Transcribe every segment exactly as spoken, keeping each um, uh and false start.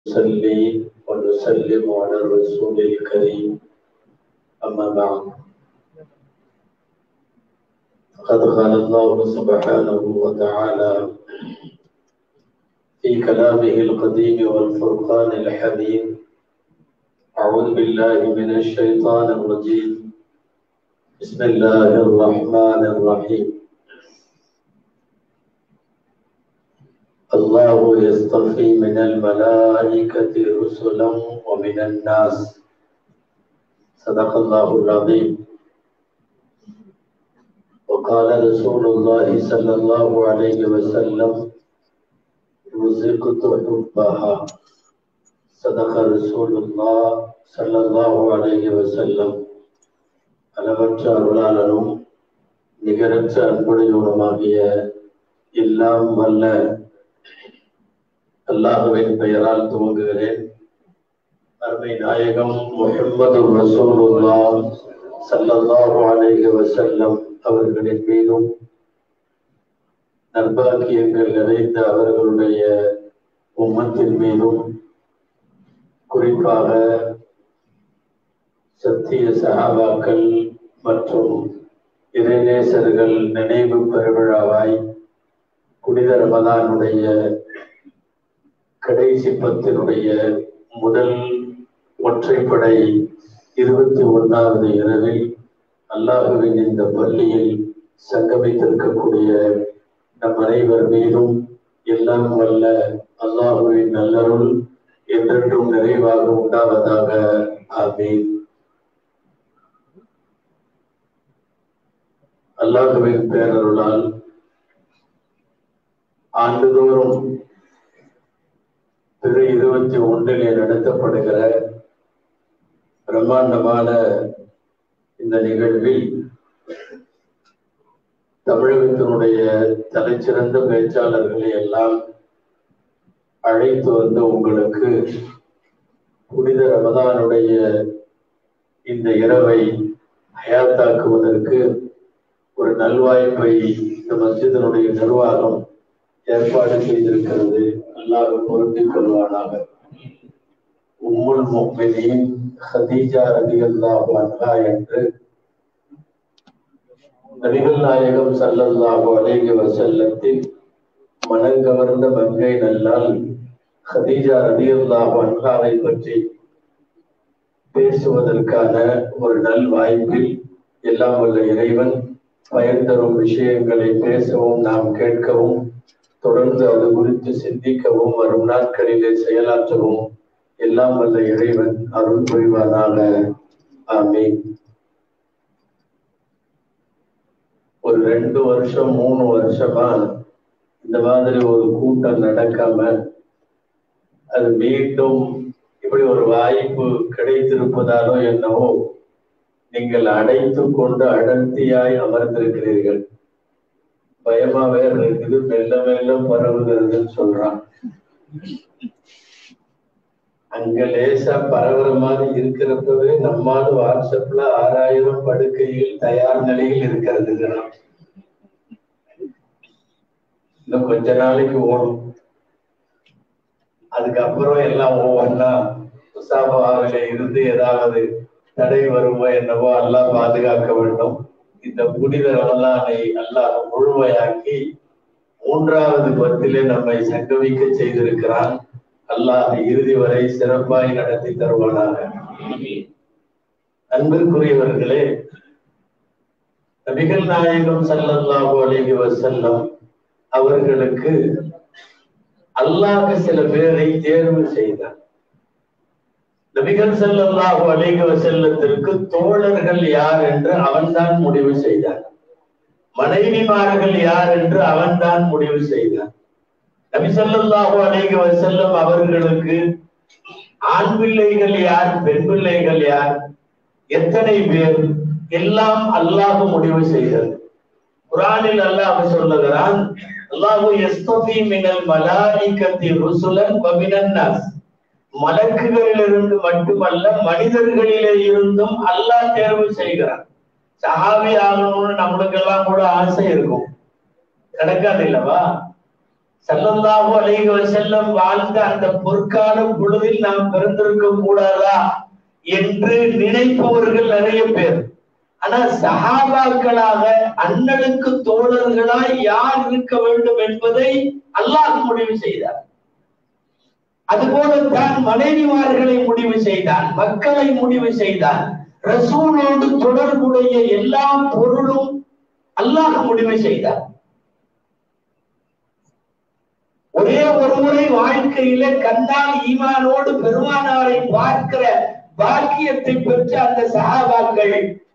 نصلي ونسلم على الرسول الكريم أما بعد فقد قال الله سبحانه وتعالى في كلامه القديم والفرقان الحميد أعوذ بالله من الشيطان الرجيم بسم الله الرحمن الرحيم الله يصطفي من الملائكة رسلا ومن الناس صدق الله العظيم وقال رسول الله صلى الله عليه وسلم رزقت حبها صدق رسول الله صلى الله عليه وسلم அளவற்ற அருளாளனும் நிகரற்ற அன்புடையவனுமாகிய எல்லாம் வல்ல அல்லாஹ்வின் பெயரால் துவங்குகிறேன். அருமை நாயகம் முஹம்மது ரசூலுல்லாஹ் ஸல்லல்லாஹு அலைஹி வஸல்லம் அவர்களின் மீதும் நற்பாக்கியங்கள் நிறைந்த அவர்களுடைய உம்மத்தின் மீதும் குறிப்பாக சத்திய சஹாபாக்கள் மற்றும் இறைநேசர்கள் நினைவு பெருவிழாவாய் புனித ரமதானுடைய கடைசி பத்தினுடைய முதல் ஒற்றைப்படை இருபத்தி ஒன்றாவது இரவில் அல்லாஹுவின் இந்த பள்ளியில் சங்கமித்திருக்கக்கூடிய நம் அனைவர் மீதும் எல்லாம் வல்ல அல்லாஹுவின் நல்லருள் என்றென்றும் நிறைவாக உண்டாவதாக. ஆமீன். அல்லாஹுவின் பேரருளால் ஆண்டுதோறும் திரு இருபத்தி ஒன்றிலே நடத்தப்படுகிற பிரம்மாண்டமான இந்த நிகழ்வில் தமிழகத்தினுடைய தலைச்சிறந்த பேச்சாளர்களை எல்லாம் அழைத்து வந்து உங்களுக்கு புனித ரமதானுடைய இந்த இரவை ஹயாத்தாக்குவதற்கு ஒரு நல்வாய்ப்பை இந்த மஸ்ஜிதினுடைய நிர்வாகம் ஏற்பாடு செய்திருக்கிறது. அல்லாஹ் பொருந்திக் கொள்வானாக. உம்முல் முஃமினீன் ஹதீஜா ரலியல்லாஹு அன்ஹா என்று நபிகள் நாயகம் ஸல்லல்லாஹு அலைஹி வஸல்லத்தின் மனங்கவர்ந்த மங்கை நல்லால் ஹதீஜா ரலியல்லாஹு அன்ஹாவை பற்றி பேசுவதற்கான ஒரு நல் வாய்ப்பில் எல்லாம் வல்ல இறைவன் பயன் தரும் விஷயங்களை பேசவும் நாம் கேட்கவும் தொடர்ந்து அது குறித்து சிந்திக்கவும் வரும் நாட்களிலே செயலாற்றவும் எல்லாம் வல்ல இறைவன் அருள் புரிவானாக. ஆமீன். ஒரு ரெண்டு வருஷம் மூணு வருஷமா இந்த மாதிரி ஒரு கூட்டம் நடக்காம அது மீண்டும் இப்படி ஒரு வாய்ப்பு கிடைத்திருப்பதாலோ என்னவோ நீங்கள் அடைத்து கொண்டு அடர்த்தியாய் அமர்ந்திருக்கிறீர்கள். பயமா வேற இருக்குது, மெல்ல மெல்ல பரவுகிறதுன்னு சொல்றான். அங்க லேசா பரவுற மாதிரி இருக்கிறப்பவே நம்மால் வாட்ஸ்அப்ல ஆறாயிரம் படுக்கையில் தயார் நிலையில் இருக்கிறது. இன்னும் கொஞ்ச நாளைக்கு ஓடும். அதுக்கப்புறம் எல்லாம் ஒவ்வொன்னா முசாபாவில இருந்து ஏதாவது தடை வருமோ என்னவோ அல்லாஹ் பாதுகாக்க வேண்டும். இந்த புனித ரமலானை அல்லாஹ் முழுமையாக்கி மூன்றாவது பத்திலே நம்மை சங்கமிக்க செய்திருக்கிறான். அல்லாஹ் இறுதி வரை சிறப்பாய் நடத்தி தருவானாக. அன்பிற்குரியவர்களே, நபிகள் நாயகம் ஸல்லல்லாஹு அலைஹி வஸல்லம் அவர்களுக்கு அல்லாஹ் சில பேரை தேர்வு செய்தார். நபிகள் ஸல்லல்லாஹு அலைஹி வஸல்லத்திற்கு தோழர்கள் யார் என்று அவன்தான் முடிவு செய்தார். மனைவிமார்கள் யார் என்று அவன்தான் முடிவு செய்தார். நபி ஸல்லல்லாஹு அலைஹி வஸல்லம் அவர்களுக்கு ஆண் பிள்ளைகள் யார், பெண் பிள்ளைகள் யார், எத்தனை பேர் எல்லாம் அல்லாஹ் முடிவு செய்தது. குர்ஆனில் அல்லாஹ் சொல்லுகிறான், அல்லாஹு யஸ்தஃபி மினல் மலாயிகத்தி ருசுலன் வ மினன் நாஸ். மலக்குகளிலிருந்து மட்டுமல்ல மனிதர்களிலே இருந்தும் அல்லாஹ் தேர்வு செய்கிறான். சஹாபி ஆகணும்னு நம்மளுக்கு எல்லாம் கூட ஆசை இருக்கும், நடக்காது இல்லவா? ஸல்லல்லாஹு அலைஹி வஸல்லம் வாழ்ந்த அந்த பொற்கால பொழுதில் நாம் பிறந்திருக்க கூடாதா என்று நினைப்பவர்கள் நிறைய பேர். ஆனா சஹாபாக்களாக அண்ணனுக்கு தோழர்களாய் யார் இருக்க வேண்டும் என்பதை அல்லாஹ் முடிவு செய்தார். அதுபோல தான் மனைவிமார்களை முடிவு செய்தான், மக்களை முடிவு செய்தான். ரசூலோடு தொடர்புடைய எல்லா பொருளும் அல்லாஹ் முடிவு செய்தார். ஒரே ஒரு முறை வாழ்க்கையில கண்ணால் ஈமானோடு பெருமானாரை பார்க்கிற பாக்கியத்தை பெற்ற அந்த சஹாபாக்கள்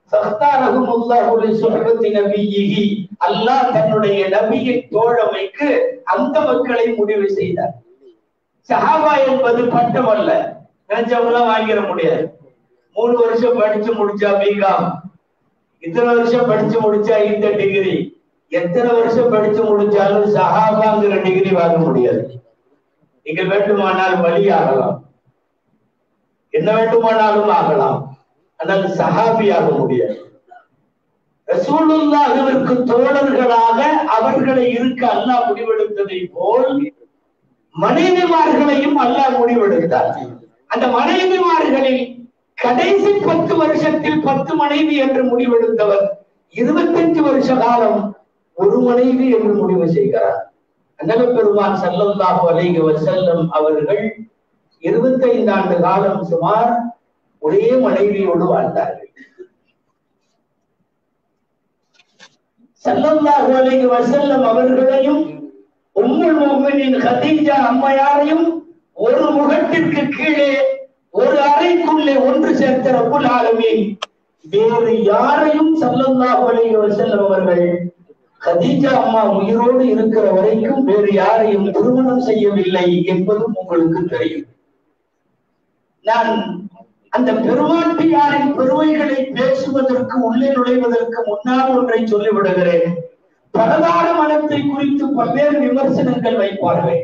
அல்லாஹ் தன்னுடைய நபியின் தோழமைக்கு அந்த மக்களை முடிவு செய்தார். சஹாபா என்பது பட்டம் அல்ல, நினைச்சவங்களாம் வாங்கிட முடியாது. மூணு வருஷம் படிச்சு முடிச்சா பிகாம், இத்தனை வருஷம் படிச்சு முடிச்சா இந்த டிகிரி, எத்தனை வருஷம் படிச்சு முடிச்சாலும் சஹாபாங்கிற டிகிரி வாங்க முடியாது. நீங்க வேண்டுமானால் வழி ஆகலாம், என்ன வேண்டுமானாலும் ஆகலாம், ஆனால் சஹாபி ஆக முடியாது. ரசூலுல்லாஹ்விற்கு தோழர்களாக அவர்களை இருக்க அல்லாஹ் முடிவெடுத்ததை போல் மனைவிமார்களையும் அல்லாஹ் முடிவெடுத்தார். அந்த மனைவிமார்களில் கடைசி பத்து வருஷத்தில் பத்து மனைவி என்று முடிவெடுத்தவர் இருபத்தஞ்சு வருஷ காலம் ஒரு மனைவி என்று முடிவு செய்கிறார். அன்னபி பெருமான் ஸல்லல்லாஹு அலைஹி வஸல்லம் அவர்கள் இருபத்தைந்து ஆண்டு காலம் சுமார் ஒரே மனைவியோடு வாழ்ந்தார்கள். ஸல்லல்லாஹு அலைஹி வஸல்லம் அவர்களையும் உம்முல் முஃமினீன் கதீஜா அம்மையாரையும் ஒரு முகத்திற்கு கீழே ஒரு அறைக்குள்ளே ஒன்று சேர்த்த ரப்புல் ஆலமீன் வேறு யாரையும் ஸல்லல்லாஹு அலைஹி வஸல்லம் அவர்கள் கதீஜா அம்மா உயிரோடு இருக்கிற வரைக்கும் வேறு யாரையும் திருமணம் செய்யவில்லை என்பதும் உங்களுக்கு தெரியும். நான் அந்த பெருமாட்டியாரின் பெருமைகளை பேசுவதற்கு உள்ளே நுழைவதற்கு முன்னால் ஒன்றை சொல்லிவிடுகிறேன். பலதார மனத்தை குறித்து பல்வேறு விமர்சனங்கள் வைப்பார்கள்.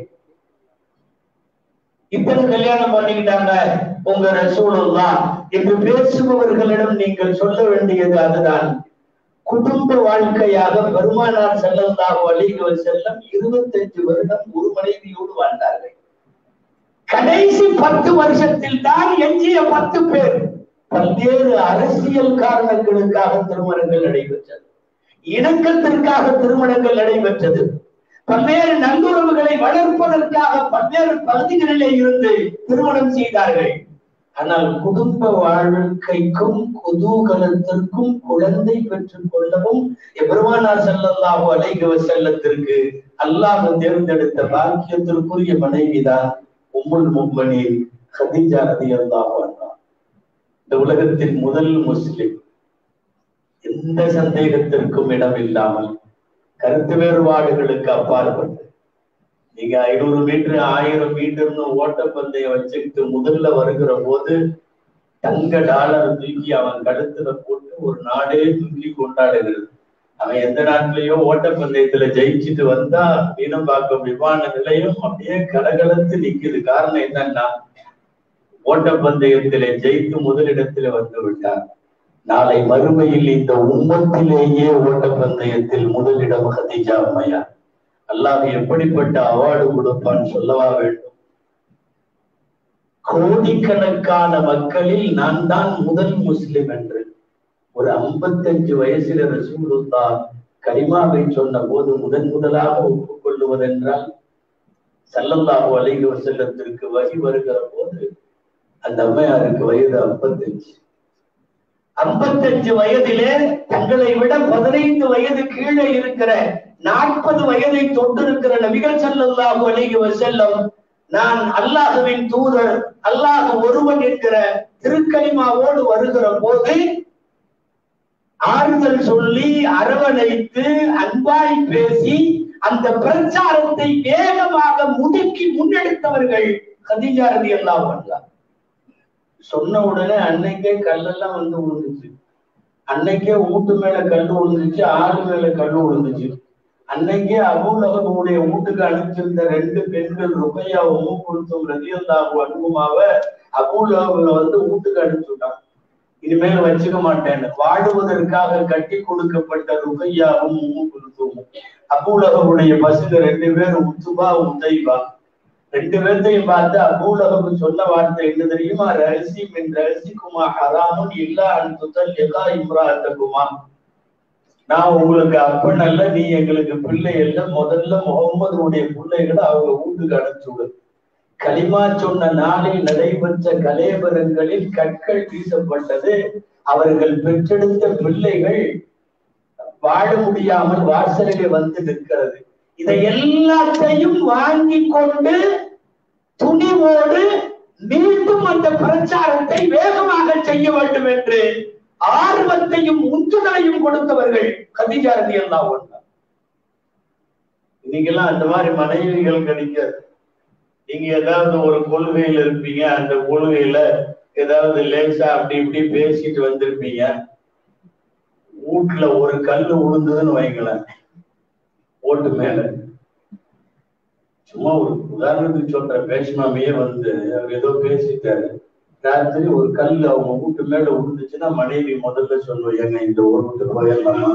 இத்தனை கல்யாணம் பண்ணிக்கிட்டாங்க உங்க ரசூலுல்லாஹ் என்று பேசுபவர்களிடம் நீங்கள் சொல்ல வேண்டியது அதுதான். குடும்ப வாழ்க்கையாக பெருமானார் ஸல்லல்லாஹு அலைஹி வஸல்லம் இருபத்தஞ்சு வருடம் ஒரு மனைவியோடு வாழ்ந்தார்கள். கடைசி பத்து வருஷத்தில் தான் எஞ்சிய பத்து பேர் பல்வேறு அரசியல் காரணங்களுக்காக திருமணங்கள் நடைபெற்றது, இணக்கத்திற்காக திருமணங்கள் நடைபெற்றது, பல்வேறு நல்லுறவுகளை வளர்ப்பதற்காக பல்வேறு பகுதிகளிலே இருந்து திருமணம் செய்தார்கள். ஆனால் குடும்ப வாழ்க்கைக்கும் குதூகலத்திற்கும் குழந்தை பெற்றுக் கொள்ளவும் பெருமானார் ஸல்லல்லாஹு அலைஹி வஸல்லத்திற்கு அல்லாஹ் தேர்ந்தெடுத்த பாக்கியத்திற்குரிய மனைவிதான் உம்முல் முஃமினீன் கதீஜா ரலியல்லாஹு அன்ஹா. இந்த உலகத்தின் முதல் முஸ்லிம், எந்த சந்தேகத்திற்கும் இடம் இல்லாமல் கருத்து வேறுபாடுகளுக்கு அப்பாற்பட்டு நீங்க ஐநூறு மீட்டர் ஆயிரம் மீட்டர்னு ஓட்டப்பந்தயம் வச்சுக்கிட்டு முதல்ல வருகிற போது தங்க டாலர் தூக்கி அவன் கழுத்துல போட்டு ஒரு நாடே தூக்கி கொண்டாடுகிறது. அவன் எந்த நாட்டிலேயோ ஓட்டப்பந்தயத்துல ஜெயிச்சுட்டு வந்தா மீனம்பாக்கம் விமான நிலையம் அப்படியே கலகலத்து நிக்குது. காரணம் என்னன்னா ஓட்டப்பந்தயத்திலே ஜெயித்து முதலிடத்துல வந்து விட்டார். நாளை மறுமையில் இந்த உம்மத்திலேயே ஓட்டப்பந்தயத்தில் முதலிடம் கதீஜா அம்மையார். அல்லாஹ் எப்படிப்பட்ட அவார்டு கொடுப்பான்னு சொல்லவா வேண்டும்? கோடிக்கணக்கான மக்களில் நான் தான் முதல் முஸ்லிம் என்று ஒரு ஐம்பத்தஞ்சு வயசுல ரசூலுல்லாஹ் கலிமாவை சொன்ன போது முதன் முதலாக ஒப்புக்கொள்ளுவதென்றால் ஸல்லல்லாஹு அலைஹி வஸல்லத்திற்கு வகி வருகிற போது அந்த அம்மையாருக்கு வயது ஐம்பத்தஞ்சு. ஐம்பத்தஞ்சு வயதிலே தங்களை விட பதினைந்து வயது கீழே இருக்கிற நாற்பது வயதை தொட்டிருக்கிற நபிகள் ஸல்லல்லாஹு அலைஹி வஸல்லம் நான் அல்லாஹ்வின் தூதர், அல்லாஹ் ஒருவன் என்கிற திருக்கலிமாவோடு வருகிற போது ஆறுதல் சொல்லி அரவணைத்து அன்பாய் பேசி அந்த பிரச்சாரத்தை வேகமாக முடுக்கி முன்னெடுத்தவர்கள் கதீஜா ரலியல்லாஹு அன்ஹா. சொன்ன உடனே அன்னைக்கே கல்லெல்லாம் வந்து விழுந்துச்சு, அன்னைக்கே வீட்டு மேல கல்லு விழுந்துச்சு, ஆறு மேல கல்லு விழுந்துச்சு. அன்னைக்கே அபூலஹபுடைய வீட்டுக்கு அனுப்பிச்சிருந்த ரெண்டு பெண்கள் ருபையா உம்மு குல்தும் ரலியல்லாஹு அன்ஹுமாவை அபூலஹப்ல வந்து வீட்டுக்கு அனுப்பிச்சுட்டான். இனிமேல் வச்சுக்க மாட்டேன்னு வாடுவதற்காக கட்டி கொடுக்கப்பட்ட ருகையாவும் உம்மு குல்தூமும். அபூலகவுடைய பசங்க ரெண்டு பேரும் உத்துபா உத்தைபா, ரெண்டு பேர்த்தையும் பார்த்து அபூலகவு சொன்ன வார்த்தை என்ன தெரியுமா? ரகசி மின் ரகசிக்குமா ஹராமுன் இல்லா அன் துதல்லிகா இம்ராஅத்தகுமா. நான் உங்களுக்கு அப்பன் அல்ல, நீ எங்களுக்கு பிள்ளை அல்ல, முதல்ல முகம்மதுடைய பிள்ளைகளை அவங்க வீட்டுக்கு அனுப்பிச்சுடு. களிமா சொன்ன நாளில் நடைபெற்ற கலேபரங்களில் கற்கள் வீசப்பட்டது. அவர்கள் பெற்றெடுத்த பிள்ளைகள் வாழ முடியாமல் வாசலிலே வந்து நிற்கிறது. இதை எல்லாத்தையும் வாங்கி கொண்டு துணிவோடு மீண்டும் அந்த பிரச்சாரத்தை வேகமாக செய்ய வேண்டும் என்று ஆர்வத்தையும் உந்துதலையும் கொடுத்தவர்கள் கதீஜா ரலியல்லாஹு அன்ஹா. இன்னைக்கெல்லாம் அந்த மாதிரி மனைவிகள் கிடைக்காது. நீங்க ஏதாவது ஒரு கொள்கையில இருப்பீங்க, அந்த கொள்கையில ஏதாவது லேசா அப்படி இப்படி பேசிட்டு வந்திருப்பீங்க, வீட்டுல ஒரு கல்லு விழுந்ததுன்னு வைங்களேன் ஓட்டு மேல. சும்மா ஒரு உதாரணத்துக்கு சொல்ற, பேஷ்மாமையே வந்து அவர் ஏதோ பேசிட்டாரு, ராத்திரி ஒரு கல் அவங்க வீட்டு மேல விழுந்துச்சுன்னா மனைவி முதல்ல சொல்லுவோம், ஏங்க இந்த ஊர் விட்டு போயிடலாமா,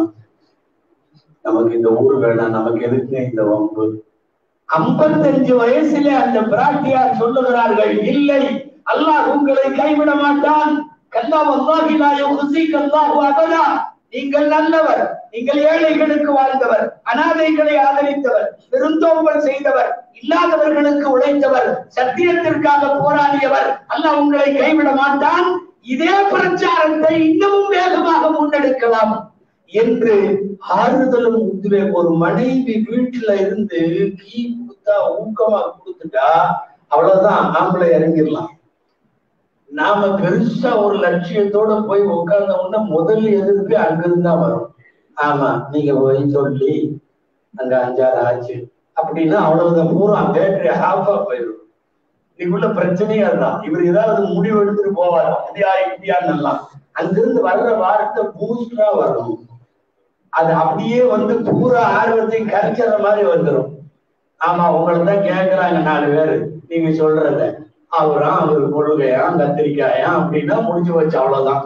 நமக்கு இந்த ஊர் வேணாம், நமக்கு எதுக்கு இந்த வம்பு. ஐம்பத்தஞ்சு வயசுல அந்த பிராட்டியார் சொல்லுகிறார்கள், இல்லை அல்லாஹ் உங்களை கைவிட மாட்டான், கல்லா வல்லாஹி லா யுஹ்ஸீக அல்லாஹு அபதா, நீங்கள் நல்லவர், நீங்கள் ஏழைகளுக்கு வாழ்ந்தவர், அனாதைகளை ஆதரித்தவர், பெருந்தோம்பல் செய்தவர், இல்லாதவர்களுக்கு உழைத்தவர், சத்தியத்திற்காக போராடியவர், அல்லாஹ் உங்களை கைவிட மாட்டான், இதே பிரச்சாரத்தை இன்னமும் வேகமாக முன்னெடுக்கலாம் என்று ஆறுதலும் உத்துவே. ஒரு மனைவி வீட்டுல இருந்து கீ கொடுத்தா ஊக்கமா கொடுத்துட்டா அவ்வளவுதான், ஆம்பளை இறங்கிடலாம். நாம பெருசா ஒரு லட்சியத்தோட போய் உட்கார்ந்தோம்னா முதல் எதிர்ப்பு அங்கிருந்தா வரும். ஆமா நீங்க போய் சொல்லி அங்க அஞ்சாறு ஆச்சு அப்படின்னா அவ்வளவுதான், பூரா பேட்டரி ஹாஃபா போயிடும். இன்னைக்குள்ள பிரச்சனையா தான். இவர் ஏதாவது முடிவு எடுத்துட்டு போவார், அப்படியா இப்படியான்னு. அங்கிருந்து வர்ற வார்த்தை பூஸ்டரா வரணும். அது அப்படியே வந்து பூரா ஆர்வத்தை கரைக்கிற மாதிரி வந்துடும். ஆமா உங்களை தான் கேட்கிறாங்க நாலு பேரு, நீங்க சொல்றத அவரா அவர் கொள்கையா கத்திரிக்காயா அப்படின்னா முடிஞ்சு வச்சு, அவ்வளவுதான்.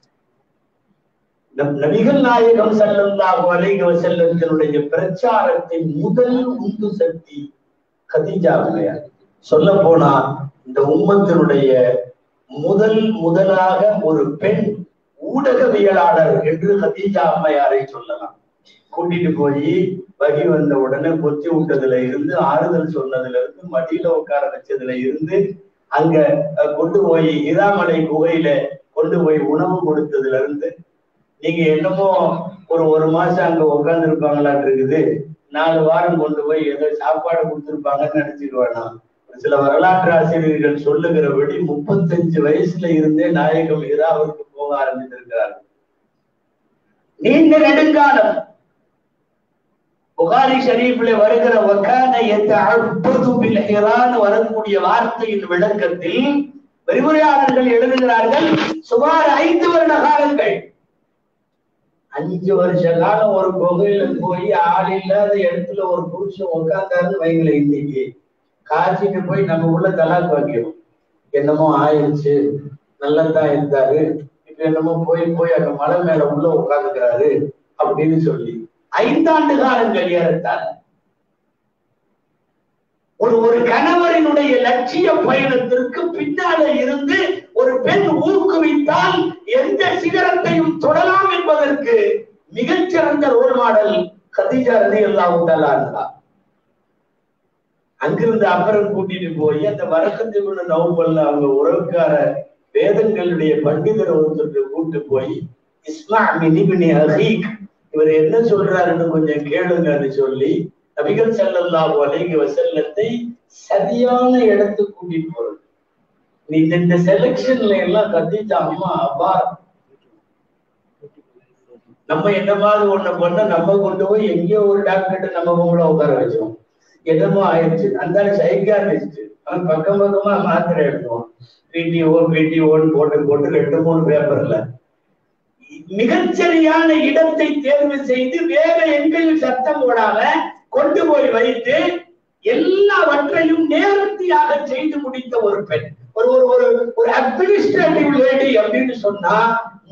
நபிகள் நாயகம் ஸல்லல்லாஹு அலைஹி வஸல்லத்தினுடைய பிரச்சாரத்தின் முதல் உந்து சக்தி கதீஜா இல்லையா? சொல்ல போனா இந்த உம்மத்தினுடைய முதல் முதலாக ஒரு பெண் ஊடகவியலாளர் என்று கதீஜா அம்மையாரை சொல்லலாம். கூட்டிட்டு போய் வகி வந்த உடனே பொத்தி விட்டதுல இருந்து, ஆறுதல் சொன்னதுல இருந்து, மடியில உட்கார வச்சதுல இருந்து, அங்க கொண்டு போய் இராமலை குகையில கொண்டு போய் உணவு கொடுத்ததுல இருந்து, நீங்க என்னமோ ஒரு ஒரு மாசம் அங்க உட்கார்ந்து இருப்பாங்களான் இருக்குது, நாலு வாரம் கொண்டு போய் ஏதோ சாப்பாடு கொடுத்துருப்பாங்கன்னு நினைச்சிட்டு வேணாம். சில வரலாற்று ஆசிரியர்கள் சொல்லுகிறபடி முப்பத்தஞ்சு வயசுல இருந்தே நாயகம் ஹிராவுக்கு போக ஆரம்பித்திருக்கிறார்கள். நீண்ட நெடுங்காலம் புகாரி ஷரீஃப்ல வருகிற வகான யதஅப்பது பில் ஹிரான் வரக்கூடிய வார்த்தையின் விளக்கத்தில் விரிவுரையாளர்கள் எழுதுகிறார்கள், சுமார் ஐந்து வருட காலங்கள். அஞ்சு வருஷ காலம் ஒரு குகையில போய் ஆள் இல்லாத இடத்துல ஒரு புருஷன் உட்கார்ந்தாருன்னு வைங்களேன், இன்னைக்கு காய்ச்சிட்டு போய் நம்ம உள்ள தலாக் வாங்கிடும். என்னமோ ஆயிடுச்சு, நல்லதான் இருந்தாரு, இப்ப என்னமோ போய் போய் அங்க மலை மேல உள்ள உட்கார்ந்துக்கிறாரு அப்படின்னு சொல்லி ஐந்தாண்டு காலங்கள் ஏறத்தார். ஒரு ஒரு கணவரினுடைய லட்சிய பயணத்திற்கு பின்னால இருந்து ஒரு பெண் ஊக்குவித்தால் எந்த சிகரத்தையும் தொடலாம் என்பதற்கு மிகச்சிறந்த ரோல் மாடல் கதீஜா ரலியல்லாஹு தஆலா அன்ஹா. அங்கிருந்து அப்புறம் கூட்டிட்டு போய் அந்த வரக்கத்து இப்னு நௌஃபல் அவங்க உறவுக்கார வேதங்களுடைய பண்டிதர் ஒருத்தருக்கு கூட்டு போய் இஸ்மா மின் இப்னி அகீக், இவர் என்ன சொல்றாருன்னு கொஞ்சம் கேளுங்கன்னு சொல்லி நபிகள் ஸல்லல்லாஹு அலைஹி வஸல்லத்தை சரியான இடத்துக்கு கூட்டிட்டு போறது. நீ இந்த செலக்ஷன்ல எல்லாம் கதீஜா அம்மா அப்பா நம்ம என்ன மாதிரி ஒண்ணு பண்ண, நம்ம கொண்டு போய் எங்கேயோ ஒரு டாக்டர் நம்ம பொம்பளை உட்கார வச்சோம், என்னமோ ஆயிடுச்சு. அந்த சைக்காட்ரிஸ்ட் அவன் பக்கம் பக்கமா மாத்திரை எடுத்துவான், பிடிஓ பிடிஓன்னு போட்டு போட்டு ரெண்டு மூணு பேப்பர்ல மிகச்சரியான இடத்தை தேர்வு செய்து வேற எங்கேயும் சத்தம் போடாம கொண்டு போய் வைத்து எல்லாவற்றையும் நேர்த்தியாக செய்து முடித்த ஒரு பெண், ஒரு ஒரு ஒரு அட்மினிஸ்ட்ரேட்டிவ் லேடி அப்படின்னு சொன்னா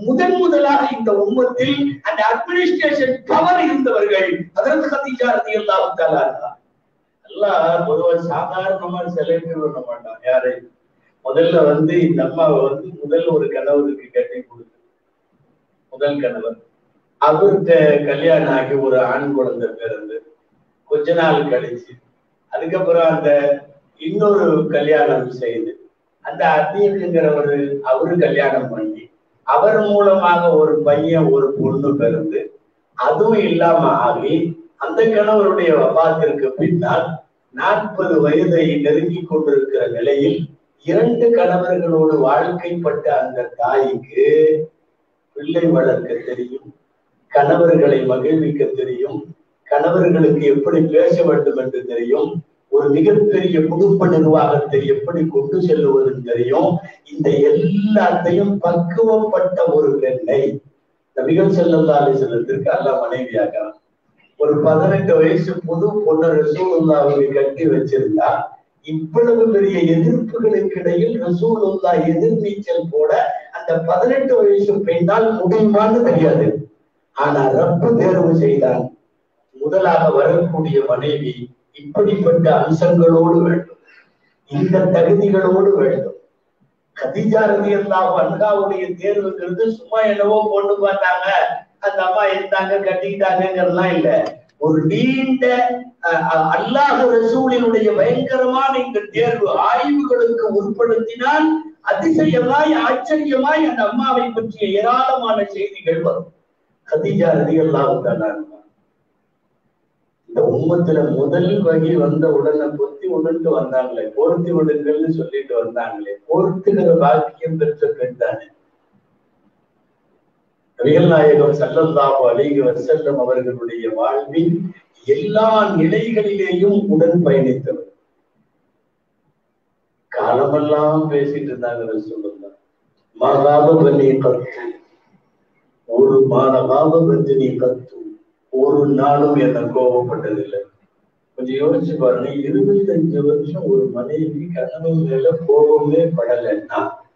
முதன் முதலாக இந்த உம்மத்தில் அந்த அட்மினிஸ்ட்ரேஷன் பவர் இருந்தவர்கள் ஹஜ்ரத் கதீஜா ரலியல்லாஹு தஆலா அன்ஹா. அல்லாஹ் பொதுவா சாதாரணமா செலக்ட் பண்ண மாட்டான் யாரை. முதல்ல வந்து இந்த அம்மாவை வந்து முதல் ஒரு கணவருக்கு கட்டி கொடுத்து முதல் கணவர் அவர்கிட்ட கல்யாணம் ஆகி ஒரு ஆண் குழந்தை பிறந்து கொஞ்ச நாள் கழிச்சு அதுக்கப்புறம் அந்த இன்னொரு கல்யாணம் செய்து அந்த அத்தீக்குங்கிறவரு அவரு கல்யாணம் பண்ணி அவர் மூலமாக ஒரு பையன் ஒரு பொண்ணு பிறந்து அதுவும் இல்லாம ஆகி அந்த கணவருடைய வபாத்திற்கு பின்னால் நாற்பது வயதை நெருங்கி கொண்டிருக்கிற நிலையில் இரண்டு கணவர்களோடு வாழ்க்கைப்பட்ட அந்த தாய்க்கு பிள்ளை வளர்க்க தெரியும், கணவர்களை மகிழ்விக்க தெரியும், கணவர்களுக்கு எப்படி பேச வேண்டும் என்று தெரியும், ஒரு மிகப்பெரிய குடும்ப நிர்வாகத்தை எப்படி கொண்டு செல்லுவது தெரியும். இந்த எல்லாத்தையும் பக்குவப்பட்ட ஒரு பெண்ணை நபிகள் ஸல்லல்லாஹு அலைஹி வஸல்லத்திற்கு அல்லாஹ் மனைவியாக ஒரு பதினெட்டு வயசு புது பொண்ணு ரசூலுல்லாஹ்வை கட்டி வச்சிருந்தா இவ்வளவு பெரிய எதிர்ப்புகளுக்கு இடையில் ரசூலுல்லாஹ் எதிர்நீச்சல் போட அந்த பதினெட்டு வயசு பெண்ணால் முடியுமான்னு தெரியாது. ஆனா ரப்பு தேர்வு செய்தான். முதலாக வரக்கூடிய மனைவி இப்படிப்பட்ட அம்சங்களோடு வேண்டும், இந்த தகுதிகளோடு வேண்டும். கதீஜா ரலியல்லாஹு அன்ஹாவுடைய தேர்வுங்கிறது சும்மா என்னவோ பொண்ணு பார்த்தாங்க அந்த அம்மா இருந்தாங்க கட்டிக்கிட்டாங்கிறதுலாம் இல்ல. ஒரு நீண்ட அல்லாஹ் ரசூலினுடைய பயங்கரமான இந்த தேர்வு ஆய்வுகளுக்கு உட்படுத்தினால் அதிசயமாய் ஆச்சரியமாய் அந்த அம்மாவை பற்றிய ஏராளமான செய்திகள் வரும். கதீஜா ரலியல்லாஹு தஆலா இந்த உம்மத்துல முதல் வகை வந்த உடனே பொத்தி உடன்ட்டு வந்தாங்களே, போர்த்தி விடுங்கள்னு சொல்லிட்டு வந்தாங்களே, போர்த்துகிற பாக்கியம் பெற்ற பெண் தானே. நபிகள் நாயகம் ஸல்லல்லாஹு அலைஹி வஸல்லம் அவர்களுடைய வாழ்வின் எல்லா நிலைகளிலேயும் உடன் பயணித்தவர். காலமெல்லாம் பேசிட்டு இருந்தாங்க சொல்லுங்க. மாகாப பனி கத்து ஒரு மாதகாப பஞ்சனி கத்து ஒரு நாளும் என்ன கோபப்பட்டதில்லை. கொஞ்சம் யோசிச்சு பாருங்க, இருபத்தஞ்சு வருஷம் ஒரு மனைவி கணவன் மேல கோபமே படலைன்னா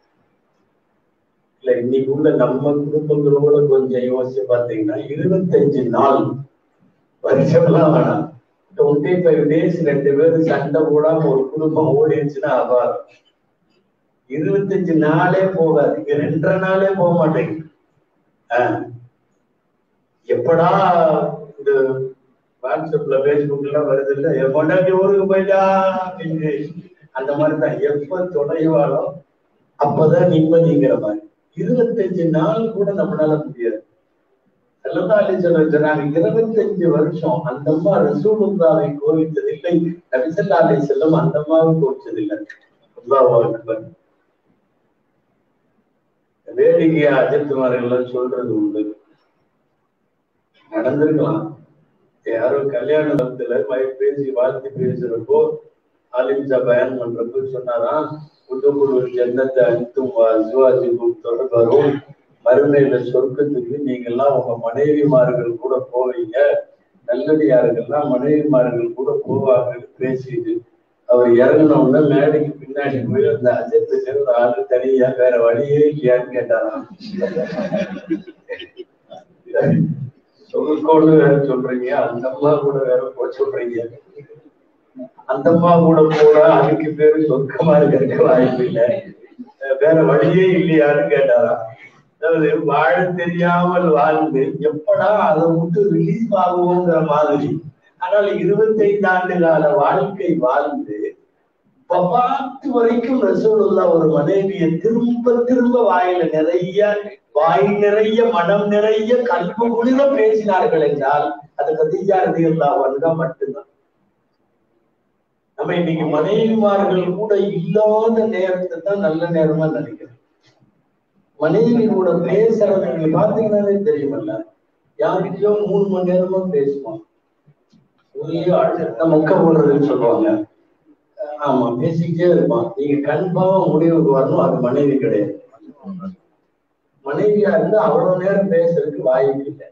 இல்ல இன்னைக்கு உள்ள நம்ம குடும்பங்களோட கொஞ்சம் யோசிச்சு பார்த்தீங்கன்னா இருபத்தஞ்சு நாள் வருஷம்லாம் வேணாம், டுவெண்ட்டி ஃபைவ் டேஸ் ரெண்டு பேரும் சண்டை போடாம ஒரு குடும்பம் ஓடிடுச்சுன்னா அபாரம். இருபத்தஞ்சு நாளே போகாது, இங்க ரெண்டரை நாளே போக மாட்டேங்குது. ஆஹ் எப்படா இந்த வாட்ஸ்அப்ல பேஸ்புக் எல்லாம் வருது இல்ல, கொண்டாடி ஊருக்கு போயிட்டா அப்படின்னு அந்த மாதிரிதான் எப்ப தொலைவாளோ அப்பதான் நிம்மதிங்கிற மாதிரி. இருபத்தஞ்சு நாள் கூட நம்மளால முடியாது. ஸல்லல்லாஹு அலைஹி வஸல்லம் சொன்னாங்க இருபத்தஞ்சு வருஷம் அந்த அம்மா ரசூலுல்லாஹ்வை கோவித்ததில்லை, நபி ஸல்லல்லாஹு அலைஹி வஸல்லம் அந்த அம்மாவை கோவிச்சதில்லை. அல்லாஹு அக்பர். வேடிக்கையா அஜித்துமார்கள் சொல்றது உண்டு, நடந்திருக்கலாம். யாரோ கல்யாணத்துல பேசி வாழ்த்து பேசுறப்போ ஆலிம்சா பயன் பண்றப்போ சொன்னாராம், புதுக்குழு ஜன்னத்தை அனைத்தும் தொடர்பரும் மறுமையில சொர்க்கத்துக்கு நீங்க எல்லாம் உங்க மனைவிமார்கள் கூட போவீங்க, நல்லடியார்கள்லாம் மனைவிமார்கள் கூட போவாங்கன்னு பேசிட்டு அவர் இறங்கினவுடனே மேடைக்கு பின்னாடி போய் அந்த அஜத்துக்கு ஒரு ஆளு தனியா வேற வழியே இல்லையான்னு கேட்டாராம். சொற்கோடு வேற சொல்றீங்க, அந்த அம்மா கூட வேற போக சொல்றீங்க, அந்த அம்மா கூட போனா அதுக்கு பேரு சொர்க்கமா இருக்க வாய்ப்பு இல்லை, வேற வழியே இல்லையான்னு கேட்டாராம். அதாவது வாழ தெரியாமல் வாழ்ந்து எப்படா அதை விட்டு ரிலீஸ் ஆகுவோங்கிற மாதிரி. ஆனால் இருபத்தைந்து ஆண்டு கால வாழ்க்கை வாழ்ந்து பத்து வரைக்கும் ரசூலுல்லாஹ் ஒரு மனைவியை திரும்ப திரும்ப வாயில நிறைய வாய் நிறைய மனம் நிறைய கல்வி குளிர பேசினார்கள் என்றால் அது கதீஜா ரலியல்லாஹு அன்ஹா மட்டும்தான். நம்ம இன்னைக்கு மனைவிமார்கள் கூட இல்லாத நேரத்தை தான் நல்ல நேரமா நினைக்கிறோம். மனைவி கூட பேசுறது நீங்க பாத்தீங்கன்னாலே தெரியுமல்ல, யாருக்கையோ மூணு மணி நேரமா பேசுவான், ஒரே அழுத்த மொக்க போடுறதுன்னு சொல்லுவாங்க. ஆமா, பேசிக்கிட்டே இருப்பான். நீங்க கன்ஃபார்மா முடிவுக்கு வரணும், அது மனைவி கிடையாது. மனைவியா இருந்து அவ்வளவு நேரம் பேசுறதுக்கு வாய்ப்பு இல்லை.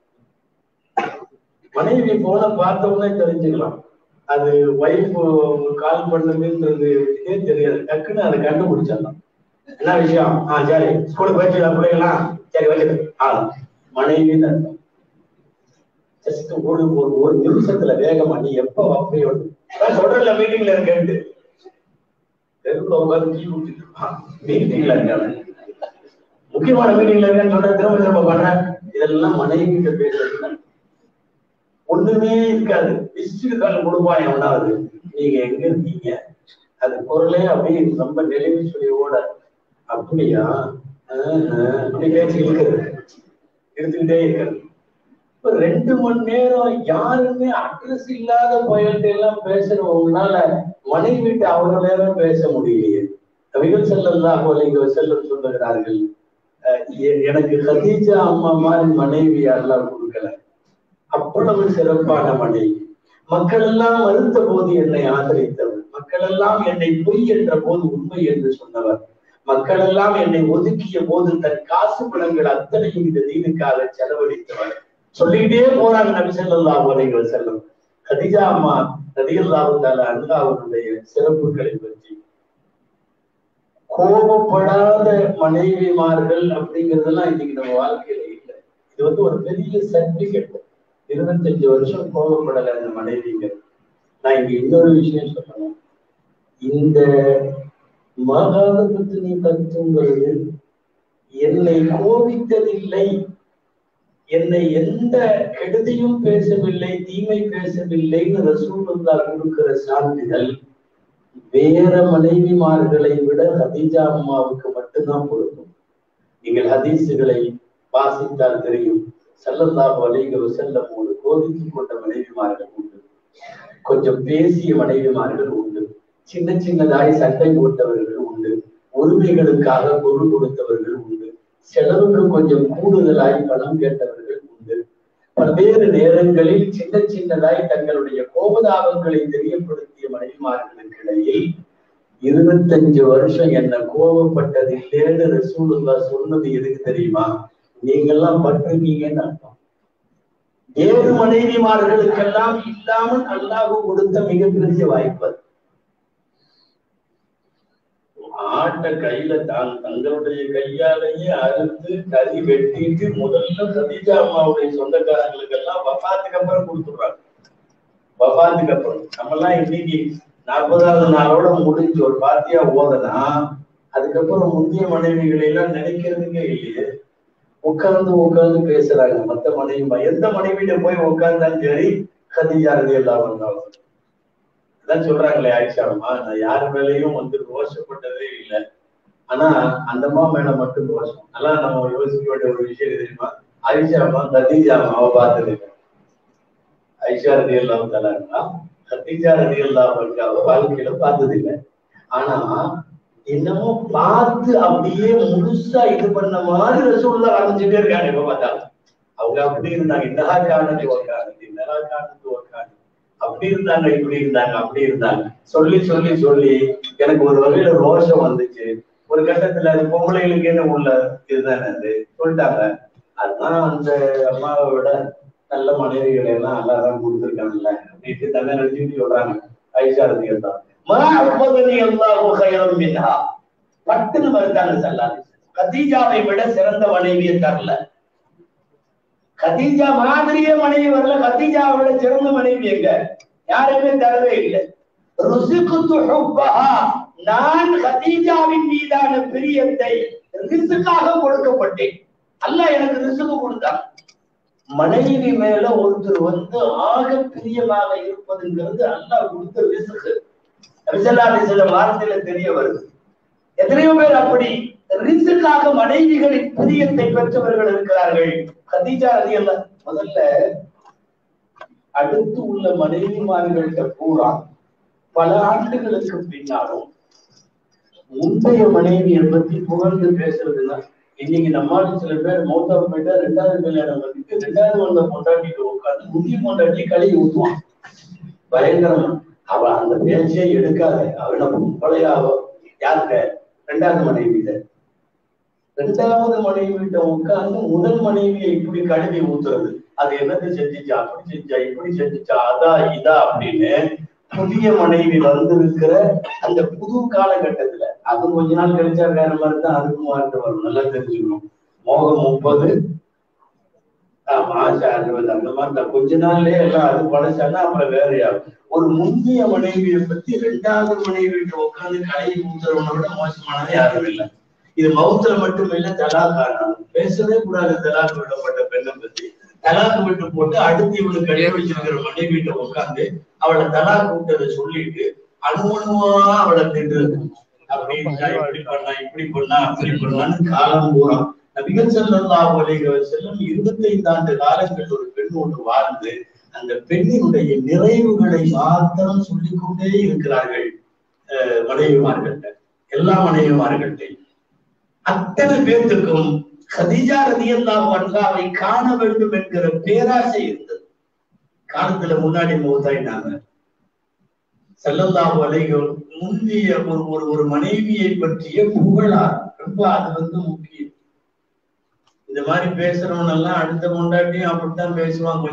மனைவி போன பார்த்த உடனே தெரிஞ்சுக்கலாம் அது ஒய்ஃப் கால் பண்ணுதுன்றது தெரியாது, டக்குன்னு அதை கண்டுபிடிச்சிடலாம். என்ன விஷயம்? ஆஹ் சரி, ஸ்கூலுக்கு போயிட்டு பிள்ளைங்களாம் சரி வச்சுக்க ஆ மனைவின்னு அர்த்தம். ஜஸ்ட் ஒரு ஒரு ஒரு நிமிஷத்துல வேகமா நீ எப்ப வப்பையோ சொல்றல மீட்டிங்ல இருக்கேன் தெருவுல உட்காந்து டீ குடிச்சிட்டு இருப்பான். மீட்டிங்ல இருக்காங்க, முக்கியமான மீட்டிங்ல இருக்கேன்னு சொல்ற திரும்ப திரும்ப பண்றேன். இதெல்லாம் மனைவி கிட்ட பேசுறது ஒண்ணுமே இருக்காது. விசிட்டு கால் கொடுப்பான் எவனாவது, நீங்க எங்க இருக்கீங்க, அது பொருளே அப்படியே ரொம்ப நெளிவு சொல்லியோட அப்படியா அப்படி பேச்சு இருக்கிறது எடுத்துக்கிட்டே இருக்கிறது. இப்ப ரெண்டு மணி நேரம் யாருமே அட்ரஸ் இல்லாத புயல்கிட்ட எல்லாம் பேசுறவங்கனால மனைவிட்டு அவ்வளவு நேரம் பேச முடியலையே. நபிகள் ஸல்லல்லாஹு அலைஹி வஸல்லம் சொல்லுகிறார்கள், எனக்கு கதீஜா அம்மா மாதிரி மனைவி அல்லாஹ் கொடுக்கல, அவ்வளவு சிறப்பான மனைவி. மக்கள் எல்லாம் மறுத்த போது என்னை ஆதரித்தவர், மக்கள் எல்லாம் என்னை பொய் என்ற போது உண்மை என்று சொன்னவர், மக்கள் எல்லாம் என்னை ஒதுக்கிய போது தன் காசு பணங்கள் அத்தனையும் இந்த தீனுக்காக செலவழித்தவர். சொல்லிக்கிட்டே போறாங்க நபி ஸல்லல்லாஹு அலைஹி வஸல்லம். கதீஜா அம்மா ரலியல்லாஹு தஆலா அன்ஹா அவருடைய சிறப்புகளை பற்றி. கோபப்படாத மனைவிமார்கள் அப்படிங்கிறதெல்லாம் இன்னைக்கு நம்ம வாழ்க்கையில இல்லை. இது வந்து ஒரு பெரிய சர்டிபிகேட். இருபத்தஞ்சு வருஷம் கோபப்படலை அந்த மனைவிங்க. நான் இங்க இன்னொரு விஷயம் சொல்லணும். இந்த மகாத பத்தினி கருத்துங்கிறது என்னை கோபித்ததில்லை, என்னை எந்த கெடுதியும் பேசவில்லை, தீமை பேசவில்லைன்னு ரசூலுல்லாஹ் கொடுக்கிற சான்றிதழ் வேற மனைவிமார்களை விட கதீஜா அம்மாவுக்கு மட்டும்தான் பொருந்தும். நீங்கள் ஹதீசுகளை வாசித்தால் தெரியும். ஸல்லல்லாஹு அலைஹி வஸல்லம் ஒரு கோபித்துக் கொண்ட மனைவிமார்கள் உண்டு, கொஞ்சம் பேசிய மனைவிமார்கள் உண்டு, சின்ன சின்னதாய் சண்டை போட்டவர்கள் உண்டு, உரிமைகளுக்காக பொருள் கொடுத்தவர்கள் உண்டு, செலவுக்கு கொஞ்சம் கூடுதலாய் பணம் கேட்டவர்கள் உண்டு. பல்வேறு நேரங்களில் சின்ன சின்னதாய் தங்களுடைய கோபதாபங்களை தெரியப்படுத்திய மனைவிமார்களுக்கு இடையில் இருபத்தஞ்சு வருஷம் என்ன கோபப்பட்டதில்லைன்னு ரசூலுல்லாஹ் சொன்னது எதுக்கு தெரியுமா? நீங்கெல்லாம் பட்டிருக்கீங்கன்னு அர்த்தம். ஏழு மனைவிமார்களுக்கெல்லாம் இல்லாமல் அல்லாஹ் கொடுத்த மிகப்பெரிய வாய்ப்பு. ஆட்டை கையில தான் தங்களுடைய கையாலேயே அறுத்து கறி வெட்டிட்டு முதல்ல கதீஜா அம்மாவுடைய சொந்தக்காரங்களுக்கு எல்லாம் வஃபாத்துக்கு அப்புறம் கொடுத்துடுறாங்க. வஃபாத்துக்கு அப்புறம் நம்ம எல்லாம் இன்னைக்கு நாற்பதாவது நாளோட முடிஞ்சு ஒரு பாத்தியா ஓதனா அதுக்கப்புறம் முந்தைய மனைவிகளை எல்லாம் நினைக்கிறதுக்கே இல்லையே. உட்கார்ந்து உட்கார்ந்து பேசுறாங்க மத்த மனைவி. எந்த மனைவியில போய் உட்கார்ந்தாலும் சரி கதீஜா ரலியல்லாஹு அன்ஹா அதான் சொல்றாங்களே, ஆயிஷாமா நான் யாரு மேலேயும் வந்து ரோஷப்பட்டதே இல்லை, ஆனா அந்தம்மா மேல மட்டும் ரோஷம். அதெல்லாம் நம்ம யோசிக்க வேண்டிய ஒரு விஷயம் தெரியுமா? ஆயிஷாமா கதீஜா அம்மாவை பார்த்தது இல்லை. ஆயிஷா ரலியல்லாஹு தஆலா கதீஜா ரலியல்லாஹு அன்ஹாவை வாழ்க்கையில பார்த்தது இல்லை. ஆனா என்னமோ பார்த்து அப்படியே முழுசா இது பண்ண மாதிரி ரசூலுல்லாஹ் ஆரம்பிச்சுட்டே இருக்காங்க. இப்ப பார்த்தாலும் அவங்க அப்படி இருந்தாங்க, இன்னஹா கானத் வ கானத் இன்னஹா கானத் வ கானத், அப்படி இருந்தாங்க, இப்படி இருந்தாங்க, அப்படி இருந்தாங்க சொல்லி சொல்லி சொல்லி எனக்கு ஒரு வகையில ரோஷம் வந்துச்சு. ஒரு கட்டத்துல அது பொம்பளைகளுக்கு என்ன உள்ள இதுதானே அது சொல்லிட்டாங்க. அதுதான் அந்த அம்மாவை விட நல்ல மனைவிகளை எல்லாம் அல்லாதான் கொடுத்துருக்காங்கல்ல அப்படின்ட்டு தன்னை நினைச்சுட்டு சொல்றாங்க. ஆயிஷா ரலியல்லாஹு பட்டுன்னு மறுத்தாங்க சல்லாது. கதீஜாவை விட சிறந்த மனைவியை தரல, கதீஜா மாதிரியே மனைவி வரல, கதீஜாவை விட சிறந்த மனைவி எங்க யாருமே தரவே இல்லை. நான் கதீஜாவின் மீதான பிரியத்தை ரிசுக்காக கொடுக்கப்பட்டேன். அல்லாஹ் எனக்கு ரிசுக்கு கொடுத்தான். மனைவி மேல ஒருத்தர் வந்து ஆக பிரியமாக இருப்பதுங்கிறது அல்லாஹ் கொடுத்த ரிசுக்கு. நபிஸல்லல்லாஹு அலைஹி வஸல்லம் வார்த்தையில தெரிய வருது. எத்தனையோ பேர் அப்படி ரிசுக்காக மனைவிகளின் பிரியத்தை பெற்றவர்கள் இருக்கிறார்கள். கதீஜா ரலியல்லாஹு முதல்ல அடுத்து உள்ள மனைவிமார்கள்ட்ட பூரா பல ஆண்டுகளுக்கு பின்னாலும் முந்தைய மனைவியை பத்தி புகழ்ந்து பேசுறதுன்னா, இன்னைக்கு நம்மால சில பேர் மௌத்தா போயிட்டா ரெண்டாவது கல்யாணம் பண்ணிட்டு ரெண்டாவது வந்த பொண்டாட்டிட்டு உட்காந்து முந்தைய பொண்டாட்டி கழுவி ஊத்துவான். பயங்கரமா அவ அந்த பேச்சையே எடுக்காத, அவன பழையாவோ யாருக்க ரெண்டாவது மனைவியில ரெண்டாவது மனைவியிட்ட உட்கார்ந்து முதல் மனைவியை இப்படி கழுவி ஊத்துறது. அது என்னது செஞ்சிச்சா, அப்படி செஞ்சா, இப்படி செஞ்சிச்சா, அதா இதா அப்படின்னு புதிய மனைவி வந்திருக்கிற அந்த புது காலகட்டத்துல அது கொஞ்ச நாள் கழிச்சா வேற மாதிரி தான் அதுக்கும் வாழ்க்கை வரும். நல்லா தெரிஞ்சுக்கணும். மோகம் முப்பது மாசம் அறுபது அந்த மாதிரி தான் கொஞ்ச நாள்லயே எல்லாம் அது படைச்சாலும் அப்புறம் வேறையாகும். ஒரு முந்தைய மனைவியை பத்தி ரெண்டாவது மனைவியிட்ட உட்காந்து கடையை ஊத்துறவனை விட மோசமானது யாரும் இல்லை. இது மௌத்துல மட்டும் இல்ல, தலாக்கான பேசவே கூடாது. தலாக்கு விடப்பட்ட பெண்ணை பத்தி தலாக்கு விட்டு போட்டு அடுத்து இவனுக்கு கடைய வச்சிருக்கிற மனைவிட்ட உட்காந்து அவளை தலாக்கு விட்டதை சொல்லிட்டு அனுமனுவா அவளை திட்டுறது. அப்படி இப்படி பண்ணா இப்படி பண்ணா அப்படி பண்ணான்னு காலம் பூரா நபிகள் ஸல்லல்லாஹு அலைஹி வஸல்லம் இருபத்தி ஐந்து ஆண்டு காலங்கள் ஒரு பெண் ஒன்று வாழ்ந்து அந்த பெண்ணினுடைய நிறைவுகளை மாத்திரம் சொல்லிக் கொண்டே இருக்கிறார்கள். அஹ் மனைவிமார்கள்ட்ட எல்லா மனைவிமார்கள்ட்ட அத்தனை பேர்த்துக்கும் கதீஜா ரலியல்லாஹு அன்ஹாவை காண வேண்டும் என்கிற பேராசை இருந்தது. காலத்துல முன்னாடி மௌத்தாயிட்டாங்க. ஸல்லல்லாஹு அலைஹி முந்திய ஒரு ஒரு ஒரு மனைவியை பற்றிய புகழார் ரொம்ப அது வந்து முக்கியம். இந்த மாதிரி பேசுறவன் எல்லாம் அடுத்த கொண்டாட்டியும் அப்படித்தான் பேசுவாங்க.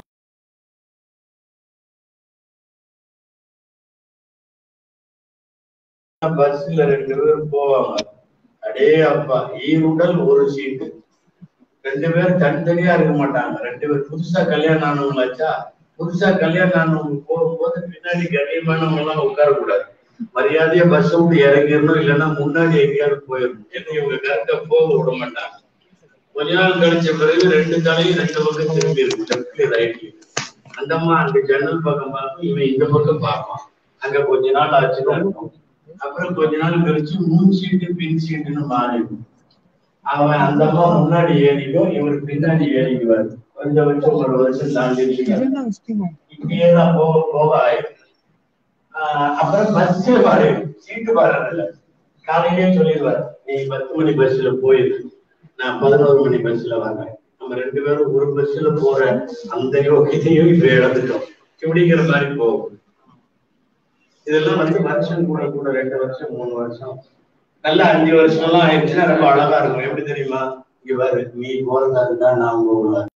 பஸ்ல ரெண்டு பேரும் போவாங்க. அடே அப்பா ஈருடல் ஒரு சீட்டு. ரெண்டு பேரும் தனித்தனியா இருக்க மாட்டாங்க. ரெண்டு பேர் புதுசா கல்யாணம் ஆனவங்களாச்சா புதுசா கல்யாணம் ஆனவங்க போகும்போது பின்னாடி கண்ணியமானவங்க எல்லாம் உட்காரக்கூடாது. மரியாதையா பஸ் விட்டு இறங்கிடணும், இல்லைன்னா முன்னாடி எங்கேயாவது போயிடணும். ஏன்னா இவங்க கரெக்டா போக விட மாட்டாங்க. கொஞ்ச நாள் கழிச்ச பிறகு ரெண்டு தலையும் ரெண்டு பக்கம் திரும்பி இருக்கு, லெப்ட்ல ரைட்ல. அந்தம்மா அந்த ஜன்னல் பக்கம் பார்க்கும், இவன் இந்த பக்கம் பார்ப்பான். அங்க கொஞ்ச நாள் ஆச்சுதான் இருக்கும். அப்புறம் கொஞ்ச நாள் கழிச்சு முன் சீட்டு பின் சீட்டுன்னு மாறிடும். அவன் அந்த அம்மா முன்னாடி ஏறிக்கும், இவர் பின்னாடி ஏறிக்குவாரு. கொஞ்சம் வருஷம் ஒரு வருஷம் தாண்டி இப்படியேதான் போக போக ஆயிடும். ஆஹ் அப்புறம் பஸ் பாரு சீட்டு பாடுறதில்ல. காலையிலேயே சொல்லிடுவார், நீ பத்து மணி பஸ்ல போயிரு, நான் பதினோரு மணி பஸ்ல வரேன். நம்ம ரெண்டு பேரும் ஒரு பஸ்ல போற அந்த யோகியத்தையும் இப்ப இழந்துட்டோம். இப்படிங்கிற மாதிரி போகும். இதெல்லாம் வந்து வருஷம் கூட கூட ரெண்டு வருஷம் மூணு வருஷம் நல்லா அஞ்சு வருஷம் எல்லாம் ஆயிடுச்சுன்னா ரொம்ப அழகா இருக்கும். எப்படி தெரியுமா? இங்க பாரு, நீ போறதா இருந்தா நான் போகல.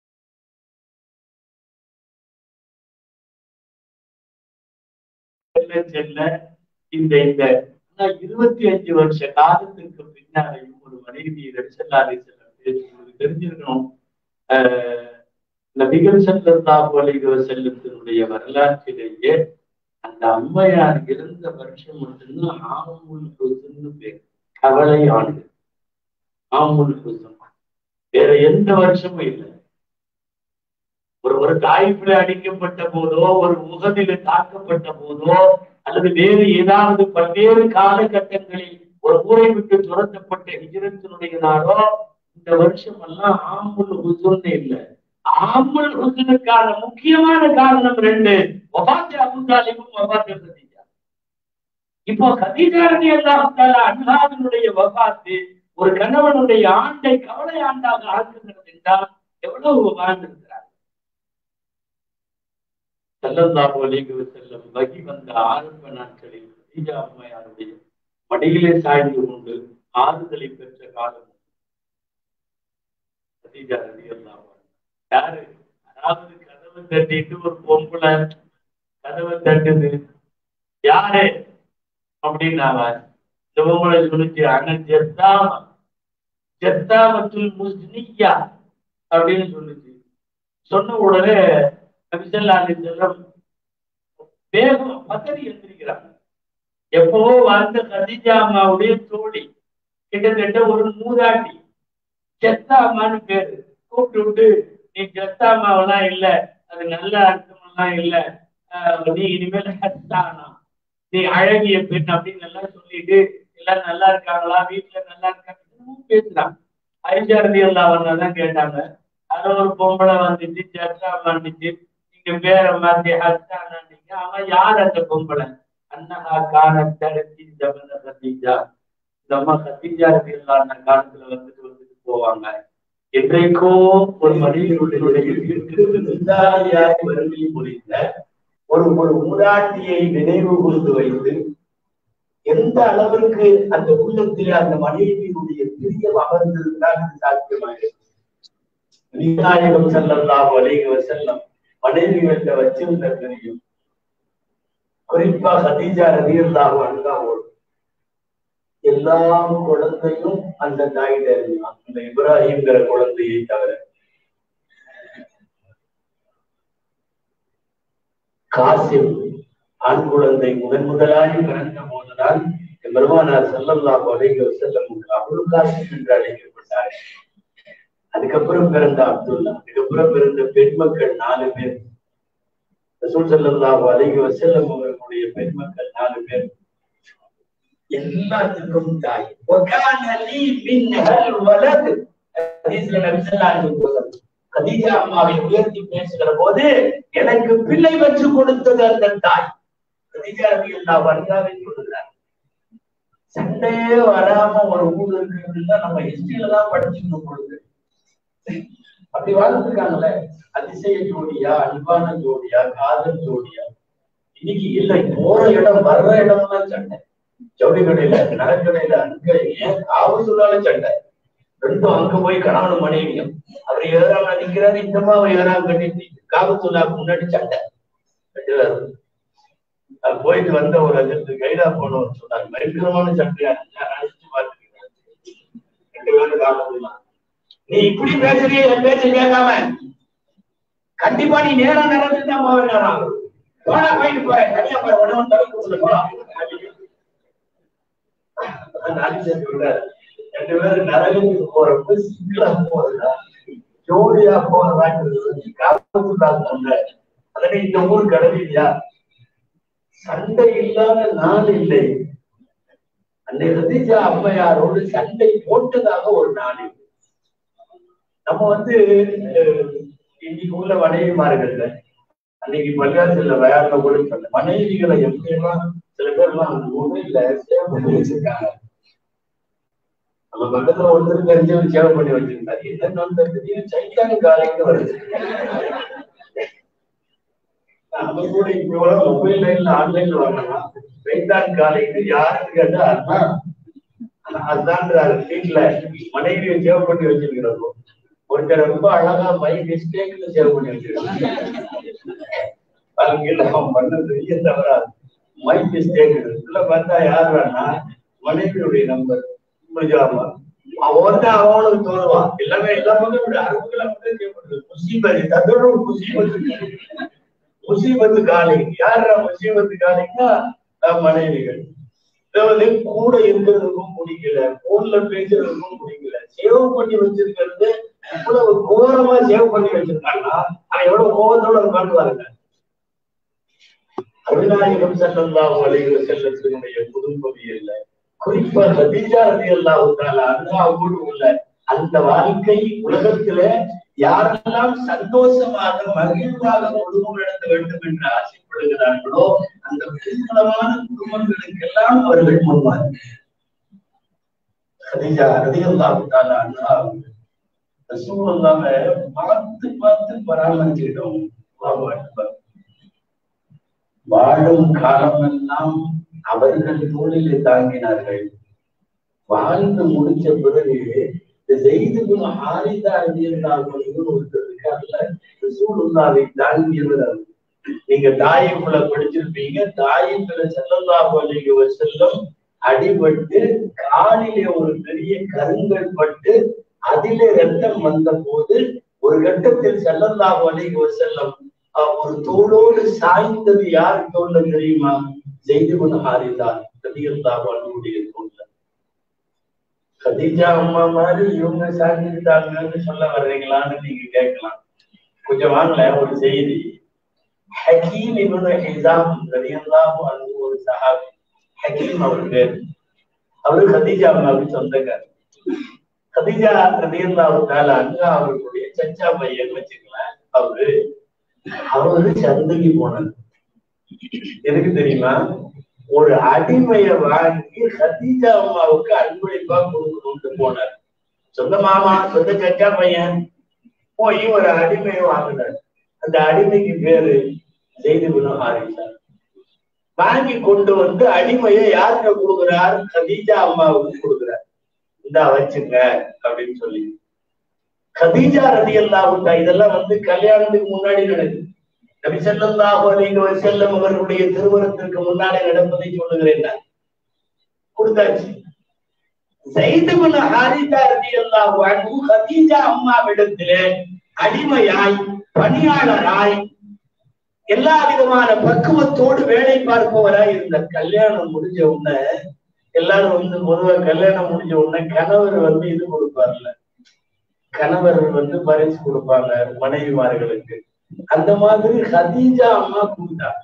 செல்ல இந்த இந்த இருபத்தி அஞ்சு வருஷ காலத்துக்கு பின்னாலையும் ஒரு மனைவி ரசூலுல்லாஹி ஸல்லல்லாஹு தெரிஞ்சிருக்கணும். ஆஹ் நபிகள் ஸல்லல்லாஹு அலைஹி வஸல்லத்தினுடைய வரலாற்றிலேயே அந்த அம்மையார் இருந்த வருஷம் மட்டும்தான் ஆமுல் ஹுஸ்ன்னு பேர், கவலை ஆண்டு. ஆமுல் ஹுஸ்ன் வேற எந்த வருஷமும் இல்லை. ஒரு ஒரு தாய்ப்புல அடிக்கப்பட்ட போதோ, ஒரு முகத்தில தாக்கப்பட்ட போதோ, அல்லது வேறு ஏதாவது பல்வேறு காலகட்டங்களில் ஒரு ஊரை விட்டு துரத்தப்பட்ட ஹிஜ்ரத்தினுடைய நாளோ இந்த வருஷம் எல்லாம் ஆமுல் ஹுஸ்ன் இல்லை. ஆமுல் ஹுஸ்னுக்கான முக்கியமான காரணம் ரெண்டு. வஃபாத் அபூ தாலிபும் வஃபாத் கதீஜா. இப்போ கதீஜா ரலியல்லாஹு தஆலா அன்ஹாவினுடைய வஃபாத் ஒரு கணவனுடைய ஆண்டை கவலை ஆண்டாக ஆக்குகிறது என்றால் எவ்வளவு வாழ்ந்திருக்கிறார். ஸல்லல்லாஹு அலைஹி வஸல்லம் வகி வந்த ஆரம்ப நாட்களில் கதீஜா அம்மையாருடைய மடியிலே சாய்ந்து கொண்டு ஆறுதலை பெற்ற காலம் கதீஜா ரலியல்லாஹு அன்ஹா. யாரு? அதாவது கதவை தட்டிட்டு ஒரு பொம்பளை கதவை தட்டுது, யாரு அப்படின்னாவ இந்த பொம்பளை சொல்லிச்சு, அண்ணன் ஜெத்தாம ஜெத்தாமத்துல் முஸ்னியா அப்படின்னு சொல்லுச்சு. சொன்ன உடனே நபி ஸல்லல்லாஹு அலைஹி வஸல்லம் வேகம் பதறி எழுந்திருக்கிறாங்க. எப்பவோ வாழ்ந்த கதீஜா அம்மாவுடைய தோழி, கிட்டத்தட்ட ஒரு மூதாட்டி, ஜெத்தாமான்னு பேரு. கூப்பிட்டு விட்டு, நீ ஜெத்தாமாவெல்லாம் இல்ல, அது நல்ல அர்த்தமெல்லாம் இல்ல, நீ இனிமேல் ஹஸ்தானா, நீ அழகிய பெண் அப்படின்னு எல்லாம் சொல்லிட்டு எல்லாம் நல்லா இருக்காங்களா, வீட்டுல நல்லா இருக்காங்க பேசுறான். ஆயிஷா ரலியல்லாஹு அன்ஹா தான் கேட்டாங்க. அது ஒரு பொம்பளை வந்துச்சு, ஜெத்தாமா வந்துச்சு, நீங்க பேரை மாத்தி ஹஸ்தானான்னீங்க. அவன் யார் அந்த பொம்பளை? அன்னஹா கானத் தரத்தி ஜபன கதீஜா. இந்த அம்மா கதீஜா ரலியல்லாஹு அன்ஹா காலத்துல வந்துட்டு வந்துட்டு போவாங்க. என்றைக்கோ ஒரு மனிதனுடைய வீட்டிற்கு விருந்தாளியாய் வருகை புரிந்த ஒரு ஒரு மூதாட்டியை நினைவு கூர்ந்து வைத்து எந்த அளவிற்கு அந்த உள்ளத்தில் அந்த மனைவியினுடைய பிரியம் அமர்ந்திருந்தால் சாத்தியமாக நாயகம் ஸல்லல்லாஹு அலைஹி வஸல்லம் மனைவிகிட்ட வச்சிருந்த பிரியம், குறிப்பா கதீஜா ரலியல்லாஹு அன்ஹாவோடு எல்லா குழந்தையும் அந்த தாயிட்ட இருந்தான், அந்த இப்ராஹிம்ங்கிற குழந்தையை தவிர. காசிம் ஆண் குழந்தை முதன் முதலாக பிறந்த போதுதான் பெருமானார் ஸல்லல்லாஹு அலைஹி வஸல்லம் அபுல் காசிம் என்று அழைக்கப்பட்டார். அதுக்கப்புறம் பிறந்த அப்துல்லா, அதுக்கப்புறம் பிறந்த பெண் மக்கள் நாலு பேர். ரசூல் ஸல்லல்லாஹு அலைஹி வஸல்லம் அவர்களுடைய பெண் மக்கள் நாலு பேர். எல்லாத்துக்கும் தாய். கதீஜா அம்மாவை உயர்த்தி பேசுகிற போது எனக்கு பிள்ளை பெற்று கொடுத்தது அந்த தாய். கதீஜா ரலியல்லாஹு அன்ஹா சொல்லுகிறார், சண்டையே வராம ஒரு ஊர் இருக்கிறதுல நம்ம ஹிஸ்டரியில தான் படிச்சுக்கணும் பொழுது அப்படி வாழ்ந்துருக்காங்கல்ல. அதிசய ஜோடியா, அன்பான ஜோடியா, காதல் ஜோடியா. இன்னைக்கு இல்லை, போற இடம் வர்ற இடம்லாம் சண்டை. ஜவுளி கடையில, நகைக்கடையில, அங்க ஏன் காவல்துறையால சண்டை. ரெண்டும் அங்க போய் கணவன் மனைவியும் அவர் ஏறாம நிக்கிறாரு, இந்த மாவை ஏறாம கட்டிட்டு காவல்துறைக்கு முன்னாடி சண்டை. அது போயிட்டு வந்த ஒரு அதுக்கு கைடா போனோம்னு சொன்னாங்க, பயங்கரமான சண்டையா அழைச்சு பார்த்துருக்கேன். ரெண்டு பேரும் காவல்துறை, நீ இப்படி பேசுறிய, என் பேச்சு கேட்காம கண்டிப்பா நீ நேரம் நடந்துதான் போவேன். போனா போயிட்டு போறேன், தனியா போற உடனே தடுக்க போலாம். ரெண்டு பேரும் நரகத்துக்கு போறப்ப சிங்களா போறதா ஜோடியா போறதாங்கிறது காவல்துறை. அதனை இந்த ஊர் கடவுளியா சண்டை இல்லாத நாள் இல்லை. அன்னை கதீஜா அம்மையாரோடு சண்டை போட்டதாக ஒரு நாள் இல்லை. நம்ம வந்து இன்னைக்கு உள்ள மனைவிமார்கள், அன்னைக்கு பள்ளியாசல்ல வயாடுல கூட சொன்ன மனைவிகளை எப்படியெல்லாம் சில பேர் எல்லாம் மொபைல்ல சேவ் பண்ணி வச்சிருக்காங்க. நம்ம பக்கத்துல ஒருத்தர் தெரிஞ்சவங்க சேவ் பண்ணி வச்சிருக்காரு. என்னன்னு திடீர்னு சைத்தானி காலைக்கு வருது. நம்ம கூட இப்ப மொபைல் லைன்ல ஆன்லைன்ல வாங்கலாம். சைத்தானி காலைக்கு யாருன்னு கேட்டா அதுதான் வீட்டுல மனைவியை சேவ் பண்ணி வச்சிருக்கிறோம். ஒருத்தர் ரொம்ப அழகா மை மிஸ்டேக்ல சேவ் பண்ணி வச்சிருக்காங்க. அவன் பண்ண பெரிய தவறா மை மிஸ்டேக் பார்த்தா யார் வேணா மனைவியுடைய நம்பர் முடிஞ்சாமா அவன் வந்து அவனுக்கு தோணுவான். எல்லாமே எல்லாமே அறுபதுல வந்து முசீபத் அதோட ஒரு முசீபத்து முசீபத்து காலை. யாரா முசீபத்து காலைன்னா மனைவிகள். வந்து கூட இருக்கிறதுக்கும் பிடிக்கல, போன்ல பேசுறதுக்கும் பிடிக்கல, சேவ் பண்ணி வச்சிருக்கிறது இவ்வளவு கோரமா சேவ் பண்ணி வச்சிருக்காங்கன்னா அவன் எவ்வளவு கோபத்தோட காட்டுவாருங்க. அருநாயகம் ஸல்லல்லாஹு அலைஹி வஸல்லத்தினுடைய குடும்பவியல்ல குறிப்பா கதீஜா ரலியல்லாஹு தஆலா அன்ஹாவோடு உள்ள அந்த வாழ்க்கை உலகத்துல யாரெல்லாம் சந்தோஷமாக மகிழ்வாக குடும்பம் நடத்த வேண்டும் என்று ஆசைப்படுகிறார்களோ அந்த விருதுகளமான குடும்பங்களுக்கெல்லாம் அவர்கள் முன்வார். கதீஜா ரலியல்லாஹு தஆலா அன்ஹா ரசூலுல்லாஹ்வை பார்த்து பார்த்து பராமரிச்சிட்டோம். வாழும் காலமெல்லாம் அவர்கள் தோளிலே தாங்கினார்கள். வாழ்ந்து முடிச்ச பிறகு ஸைத் இப்னு ஹாரிஸா ரலியல்லாஹு அன்ஹு ஒருத்தர் இருக்கார்ல, ரசூலுல்லாஹ்வை தாங்கியவர். நீங்க தாயிஃப்ல படிச்சிருப்பீங்க. தாயிஃப்ல ஸல்லல்லாஹு அலைஹி வஸல்லம் அடிபட்டு காலிலே ஒரு பெரிய கருங்கல் பட்டு அதிலே ரத்தம் வந்த போது ஒரு கட்டத்தில் ஸல்லல்லாஹு அலைஹி வஸல்லம் ஒரு தோளோடு சாய்ந்தது யார் தோல்ல தெரியுமா? ஸைத் இப்னு ஹாரிஸா ரலியல்லாஹு அன்ஹுடைய தோல்ல. கதீஜா அம்மா மாதிரி இவங்க சாய்ந்துட்டாங்கன்னு சொல்ல வர்றீங்களான்னு நீங்க கேட்கலாம். கொஞ்சம் வாங்கல ஒரு செய்தி. ஹக்கீம் இப்னு ஹிஸாம் ரலியல்லாஹு அன்ஹு ஒரு சஹாபி. ஹக்கீம் அவர் பேர். அவரு கதீஜா அம்மாவுக்கு சொந்தக்காரர். கதீஜா ரலியல்லாஹு தஆலா அன்ஹா அவர்களுடைய சச்சா பையன் வச்சுக்கலாம். அவரு அவரு சந்தைக்கு போனார். எதுக்கு தெரியுமா? ஒரு அடிமையை வாங்கி கதீஜா அம்மாவுக்கு அன்பளிப்பா கொடுக்கணும்னு போனார். சொந்த மாமா, சொந்த சச்சா பையன் போய் ஒரு அடிமையை வாங்கினார். அந்த அடிமைக்கு பேரு ஸைத் இப்னு ஹாரிஸா. வாங்கி கொண்டு வந்து அடிமையை யாருக்கு கொடுக்குறார்? கதீஜா அம்மாவுக்கு கொடுக்குறார். இந்தா வச்சுங்க அப்படின்னு சொல்லி. கதீஜா ரலியல்லாஹு அன்ஹா இதெல்லாம் வந்து கல்யாணத்துக்கு முன்னாடி நடக்குது. நபி ஸல்லல்லாஹு அலைஹி வஸல்லம் அவர்களுடைய திருமணத்திற்கு முன்னாடி நடப்பதை சொல்லுகிறேன். கொடுத்தாச்சு. ஸைத் இப்னு ஹாரிஸா ரலியல்லாஹு அன்ஹு கதீஜா அம்மாவிடத்திலே அடிமையாய் பணியாளராய் எல்லா விதமான பக்குவத்தோடு வேலை பார்ப்பவராய் இருந்த. கல்யாணம் முடிஞ்ச உடனே எல்லாரும் வந்து பொதுவாக கல்யாணம் முடிஞ்ச உடனே கணவர் வந்து இது கொடுப்பார்ல, கணவர் வந்து பரிசு கொடுப்பாங்க மனைவிமார்களுக்கு. அந்த மாதிரி கதீஜா அம்மா கொடுத்தாங்க.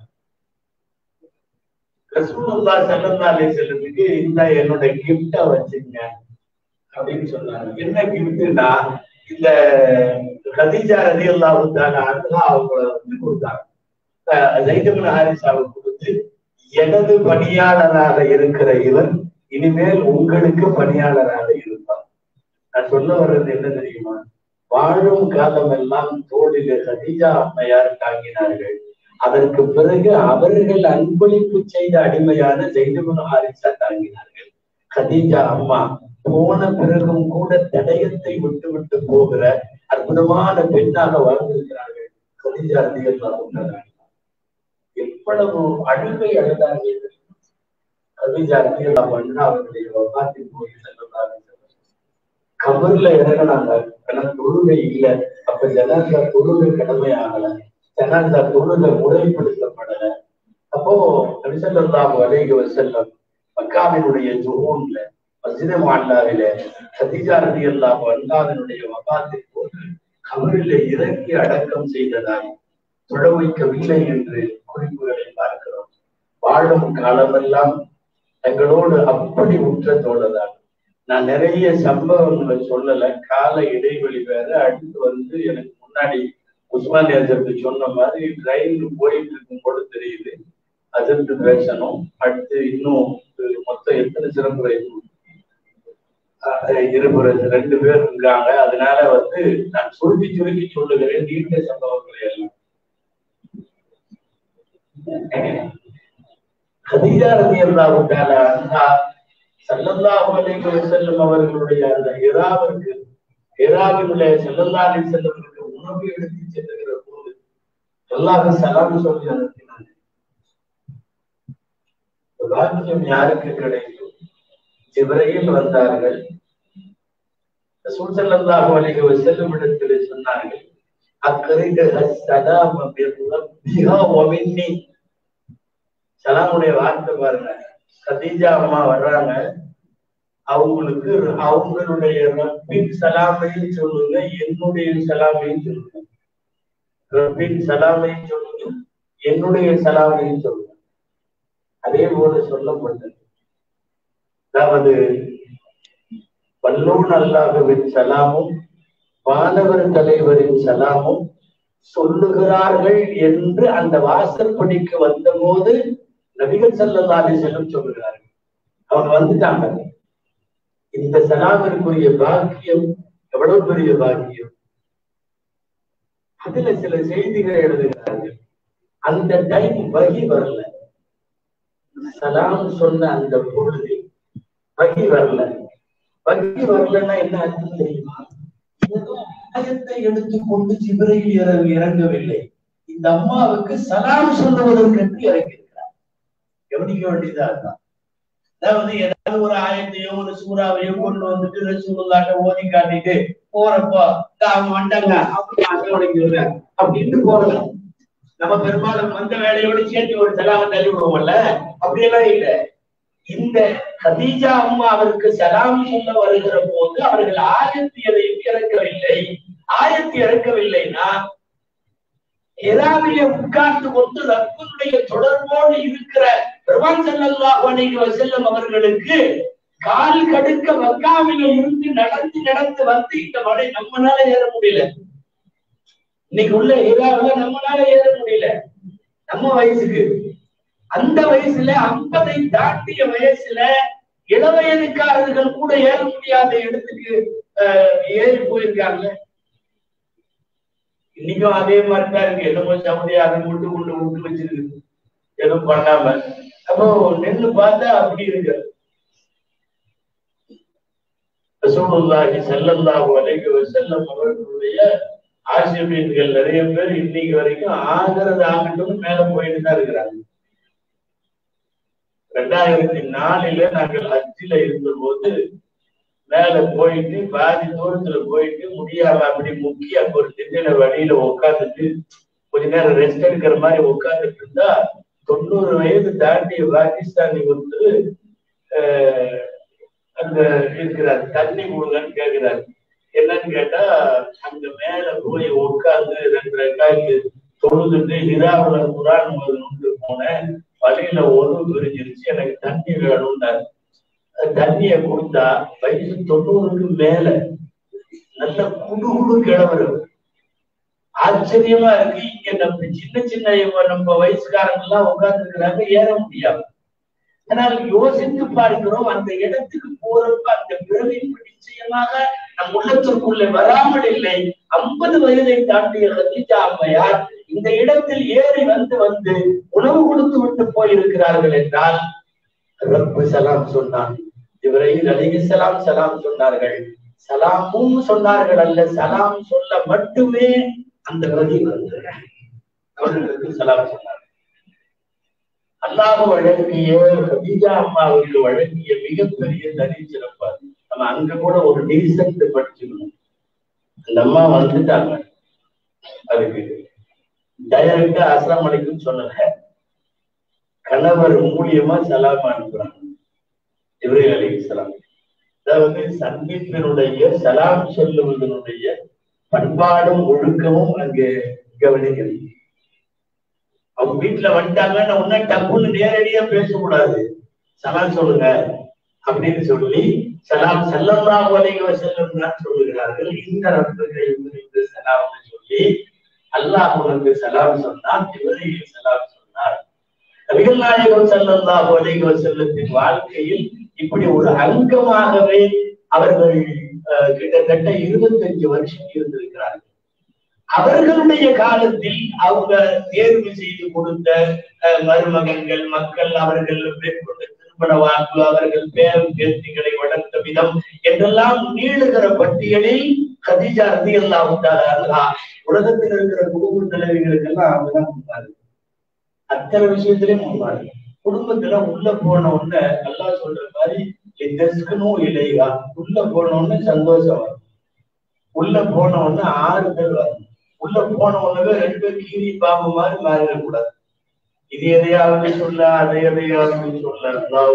ரசூலுல்லாஹி ஸல்லல்லாஹு அலைஹி வஸல்லமுக்கு இந்த என்னோட கிஃப்டா வச்சுங்க அப்படின்னு சொன்னாங்க. என்ன கிஃப்ட்னா இந்த கதீஜா ரலியல்லாஹு தஆலா அன்ஹா அவங்கள வந்து கொடுத்தாங்க. ஸைத் இப்னு ஹாரிஸாவை கொடுத்து, எனது பணியாளராக இருக்கிற இவர் இனிமேல் உங்களுக்கு பணியாளராக இருப்பார். நான் சொல்ல வர்றது என்ன தெரியுமா? வாழும் காலம் எல்லாம் தோளிலே கதீஜா அம்மையார் தாங்கினார்கள். அதற்கு பிறகு அவர்கள் அன்பளிப்பு செய்த அடிமையான ஸைத் இப்னு ஹாரிஸா தாங்கினார்கள். கதீஜா அம்மா போன பிறகும் கூட தடயத்தை விட்டு விட்டு போகிற அற்புதமான பெண்ணாக வாழ்ந்திருக்கிறார்கள். கதீஜா ரலியல்லாஹு அன்ஹா எவ்வளவு அழுகை அழுதார்கள். கதீஜா ரலியல்லாஹு அன்ஹா அவருடைய வஃபாத்தின் போது ஸல்லல்லாஹு அலைஹி வஸல்லம் கபர்ல இறங்கினாங்க. ஆனா தொழுகை இல்லை. அப்ப ஜனாஸா தொழுகை கடமை ஆகல, ஜனாஸா தொழுகை முறைப்படுத்தப்படல. அப்போ நபி ஸல்லல்லாஹு அலைஹி வஸல்லம் மக்காவினுடைய ஜுஹூன்ல மஸ்ஜித் முஅல்லாவில கதீஜா ரலியல்லாஹு அன்ஹாவினுடைய வஃபாத்தின் போது கபரில் இறக்கி அடக்கம் செய்ததாய் தொழ வைக்கவில்லை என்று குறிப்புகளை பார்க்கிறோம். வாழும் காலமெல்லாம் எங்களோடு அப்படி உற்ற தோழதான். நான் நிறைய சம்பவங்களை சொல்லல, கால இடைவெளி வேற. அடுத்து வந்து எனக்கு முன்னாடி உஸ்மான் ஹஜரத்து சொன்ன மாதிரி ட்ரெயின் போயிட்டு இருக்கும் போது தெரியுது அதற்கு பேசணும். அடுத்து இன்னும் மொத்தம் எத்தனை சிறப்புரை இருபது ரெண்டு பேர் இருக்காங்க. அதனால வந்து நான் சுருக்கி சுருக்கி சொல்லுகிறேன் நீண்ட சம்பவங்களை எல்லாம். கதீஜா ரலியல்லாஹு தஆலா அன்ஹா ஸல்லல்லாஹு அலைஹி வஸல்லம் அவர்களுடைய அந்த ஹிராவிற்கு ஹிராவிலே ஸல்லல்லாஹு அலைஹி வஸல்லமுக்கு உணவு எடுத்து செல்லுகிற போது அல்லாஹ் சலாம் சொல்லி அனுப்பினார். பாக்கியம் யாருக்கு கிடைக்கும்? ஜிப்ரீல் வந்தார்கள். ரசூல் ஸல்லல்லாஹு அலைஹி வஸல்லம் இடத்திலே சொன்னார்கள், அக்ரிது அஸ்ஸலாம பிரப்பிஹா வ மின்னி. சலாமுடைய வார்த்தை பாருங்க. கதீஜா அம்மா வர்றாங்க, அவங்களுக்கு அவங்களுடைய ரப்பின் சலாமையும் சொல்லுங்க, என்னுடைய சலாமையும் சொல்லுங்க. ரப்பின் சலாமையும் சொல்லுங்க, என்னுடைய சலாமையும் சொல்லுங்க. அதே போல சொல்லப்பட்டது. அதாவது வல்லூன் அல்லாஹ்வின் சலாமும் வானவர் தலைவரின் சலாமும் சொல்லுகிறார்கள் என்று அந்த வாசற்படிக்கு வந்த போது நபிகள் ஸல்லல்லாஹு அலைஹி வஸல்லம் சொல்லுகிறார்கள். அவங்க வந்துட்டாங்க. இந்த சலாமிற்குரிய பாக்கியம் எவ்வளவு பெரிய பாக்கியம்! அதுல சில செய்திகளை எழுதுகிறார்கள். அந்த டைம் வகி வரல, சலாம் சொன்ன அந்த பொழுது வகி வரல. வகி வரலன்னா என்ன அர்த்தம் தெரியுமா? ஆயத்தை எடுத்துக்கொண்டு ஜிப்ரீல் இறங்கவில்லை, இந்த அம்மாவுக்கு சலாம் சொல்லுவதற்கு இறங்கியிருக்கிறார். கவனிக்க வேண்டியதா இருந்தான். அதாவது ஏதாவது ஒரு ஆயத்தையோ ஒரு சூறாவையோ கொண்டு வந்துட்டு ரசூலுல்லாஹ்ட்ட ஓதி காட்டிட்டு போறப்போ அவங்க வந்தாங்க அப்படின்னு போறோம். நம்ம பெரும்பாலும் வந்த வேலையோடு சேர்த்து ஒரு சலாம தள்ளி விடுவோம்ல, அப்படியெல்லாம் இல்லை. இந்த கதீஜா அம்மா அவருக்கு சலாம் சொல்ல வருகிற போது அவர்கள் ஆயத்து எதையும் இறக்கவில்லை. ஆயத்து இறக்கவில்லைன்னா ஹிராவிலே உட்கார்ந்து கொண்டு ரப்பினுடைய தொடர்போடு இருக்கிற பெருமான் ஸல்லல்லாஹு அலைஹி வஸல்லம் அவர்களுக்கு கால் கடுக்க மக்காவில இருந்து நடந்து நடந்து வந்து இந்த மலை நம்மளால ஏற முடியல. இன்னைக்கு உள்ள ஹிராவில நம்மளால ஏற முடியல நம்ம வயசுக்கு. அந்த வயசுல ஐம்பதை தாண்டிய வயசுல இளவயதுக்காரர்கள் கூட ஏற முடியாத இடத்துக்கு ஏறி போயிருக்காங்க. இன்னைக்கும் அதே மாதிரிதான் இருக்கு. என்னமோ சமதி அதை விட்டு கொண்டு விட்டு வச்சிருக்கு, எதுவும் பண்ணாம. அப்போ நின்று பார்த்தா அப்படி இருக்கு. ரசூலுல்லாஹி ஸல்லல்லாஹு அலைஹி வஸல்லம் அவர்களுடைய ஆசிரியர்கள் நிறைய பேர் இன்னைக்கு வரைக்கும் ஆகிறது ஆகட்டும் மேல போயிட்டு தான் இருக்கிறாங்க. ரெண்டாயிரத்தி நாலுல நாங்கள் ஹஜ்ஜில இருந்த போது மேல போயிட்டு பாதி தூரத்துல போயிட்டு முடியாம அப்படி முக்கி அங்க ஒரு திண்ணையில வழியில உட்காந்துட்டு கொஞ்ச நேரம் ரெஸ்ட் எடுக்கிற மாதிரி உட்காந்துட்டு இருந்தா தொண்ணூறு வயது தாண்டிய பாகிஸ்தானி வந்து அஹ் அங்க இருக்கிறார். தண்ணி கொடுங்கன்னு கேட்கிறாரு. என்னன்னு கேட்டா அங்க மேல போய் உட்காந்து ரெண்டு ரெண்டாயிரத்து தொழுதுட்டு ஹிராவுல குரான் முதல்ல போனேன். வழியில ஒன்று பிரிஞ்சிருச்சு, எனக்கு தண்ணி வேணும்னாரு. தண்ணிய கொடுத்தா வயசு தொண்ணூறுக்கு மேல நல்ல குடு குடு கிழவர். ஆச்சரியமா இருக்கு. இங்க நம்ம சின்ன சின்ன நம்ம வயசுக்காரங்க எல்லாம் உட்கார்ந்து இருக்கிறாங்க, ஏற முடியாது. ஆனால் யோசித்து பார்க்கிறோம், அந்த இடத்துக்கு போறப்ப அந்த பிறவி நிச்சயமாக நம் உள்ளத்திற்குள்ளே வராமல் இல்லை. ஐம்பது வயதை தாண்டிய கதீஜா அம்மையார் இந்த இடத்தில் ஏறி வந்து வந்து உணவு கொடுத்து விட்டு போயிருக்கிறார்கள் என்றால் ரப்பு சலாம் சொன்னான். இப்ராஹீம் அலைஹிஸ்ஸலாம் சலாம் சொன்னார்கள். சலாமும் சொன்னார்கள் அல்ல, சலாம் சொல்ல மட்டுமே அந்த கதி வந்து அவர்களுக்கு சலாம் சொன்னார்கள். அல்லாஹ் வழங்கிய கதீஜா அம்மாவுக்கு வழங்கிய மிகப்பெரிய தனி சிறப்பாது. நம்ம அங்க கூட ஒரு டீசன்ட் படிச்சுக்கணும். அந்த அம்மா வந்துட்டாங்க, அதுக்கு டைரக்டா அஸ்ஸலாமு அலைக்கும் சொல்லல, கணவர் மூலியமா சலாம் அனுப்புறாங்க இப்ராஹீம் அலைஹிஸ்ஸலாம். அதாவது சந்திப்பினுடைய சலாம் சொல்லுவதனுடைய பண்பாடும் ஒழுக்கமும் அங்கே கவனிக்கிறது. அவங்க வீட்டுல வந்துட்டாங்கன்னு ஒன்னா டப்புன்னு நேரடியா பேசக்கூடாது. சலாம் சொல்லுங்க அப்படின்னு சொல்லி சலாம் ஸல்லல்லாஹு அலைஹி வஸல்லம் தான் சொல்லுகிறார்கள். இந்த ரப்புக்கு சலாம் சொல்லி அல்லாஹ் உனக்கு சலாம் சொன்னார், இப்ராஹீம் சலாம் சொன்னார். நபிகள் நாயகம் ஸல்லல்லாஹு அலைஹி வஸல்லத்தின் வாழ்க்கையில் இப்படி ஒரு அங்கமாகவே அவர்கள் கிட்டத்தட்ட இருபத்தஞ்சு வருஷம் இருந்திருக்கிறார்கள். அவர்களுடைய காலத்தில் அவங்க தேர்வு செய்து கொடுத்த மருமகன்கள், மக்கள், அவர்கள் மேற்கொண்ட திருமண வாக்கு, அவர்கள் பேரும் பேத்திகளை வளர்த்த விதம் என்றெல்லாம் நீளுகிற பட்டியலில் கதீஜா ரலியல்லாஹு தஆலா அன்ஹா உலகத்தில் இருக்கிற குடும்ப தலைவிகளுக்கெல்லாம் அவங்கதான் முன்னாடி. அத்தனை விஷயத்திலையும் முன்னாடி. குடும்பத்துல உள்ள போன உடனே அல்லாஹ் சொல்ற மாதிரி எதற்குனும் இல்லையா, உள்ள போன உடனே சந்தோஷம் வரும், உள்ள போன உடனே ஆறுதல் வரும், உள்ள போன உடனே ரெண்டு கீரி பாம்பு மாதிரி மாறிடக்கூடாது. இது எதையாவது சொல்ல, அதை எதையாவது சொல்ல.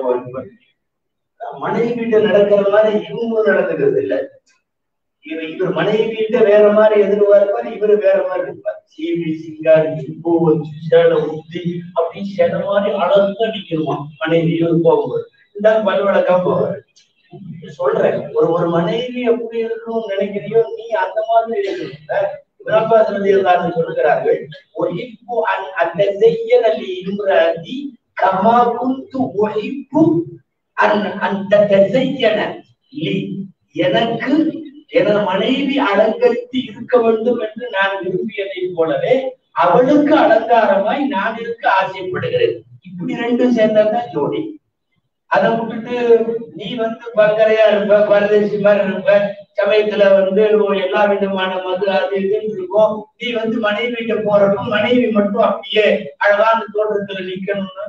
மனைவி கிட்ட நடக்கிற மாதிரி இவங்களும் நடந்துக்கிறது இல்லை. இவர் இவர் மனைவி கிட்ட வேற மாதிரி எதிர்பார்ப்பார், இவரு வேற மாதிரி இருப்பார். சீவி சிங்காரி பூ வச்சு சேலை ஊத்தி அப்படி சேலை மாதிரி அழகா நிக்கணுமா மனைவி இவர் போகும்போது. இந்த பல்வழக்கா போவார். சொல்றேன், ஒரு ஒரு மனைவி எப்படி இருக்கணும்னு நினைக்கிறியோ நீ அந்த மாதிரி இருக்கணும். சொல்லுகிறார்கள், ஒரு இப்போ அந்த செய்ய இம்ராதி கமா குந்து ஒழிப்பு அந்த செய்யன எனக்கு எனது மனைவி அலங்கரித்து இருக்க வேண்டும் என்று நான் விரும்பியதை போலவே அவளுக்கு அலங்காரமாய் நான் இருக்க ஆசைப்படுகிறேன். இப்படி ரெண்டும் சேர்ந்தாதான் ஜோடி. அதை விட்டுட்டு நீ வந்து பங்கரையா இருப்ப, பரதேசி மாதிரி இருப்ப, சமயத்துல வந்து எல்லா விதமான மது அது இதுன்னு இருக்கும். நீ வந்து மனைவி கிட்ட போறப்ப மனைவி மட்டும் அப்படியே அழகான தோற்றத்துல நிக்கணும்னு.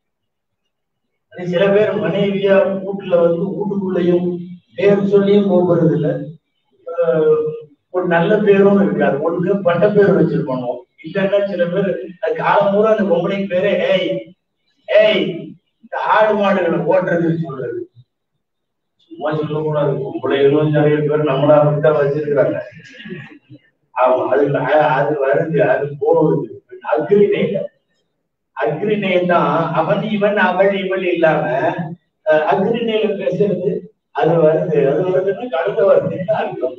சில பேர் மனைவியா வீட்டுல வந்து வீட்டுக்குள்ளேயும் பேர் சொல்லியும் போகிறது இல்லை. ஒரு நல்ல பேரும் இருக்காது. ஒண்ணு பட்ட பேர் வச்சிருக்கணும், இல்லைன்னா சில பேர் அது காலம் பூரா அந்த பொம்பளைக்கு பேரு ஏய் ஏய் இந்த ஆடு மாடுகளை போட்டுறதுன்னு சொல்றது. சும்மா சொல்லக்கூடாது. பொம்பளைகளும் நிறைய பேர் நம்மளா அப்படித்தான் வச்சிருக்கிறாங்க. ஆமா, அது அது வருது, அது போகுது. அக்ரிணை அக்ரிணை தான் அவன் இவன் அவள் இவள் இல்லாம அக்ரிணையில பேசுறது. அது வருது, அது வருதுன்னா கழுத வருதுன்னு அர்த்தம்.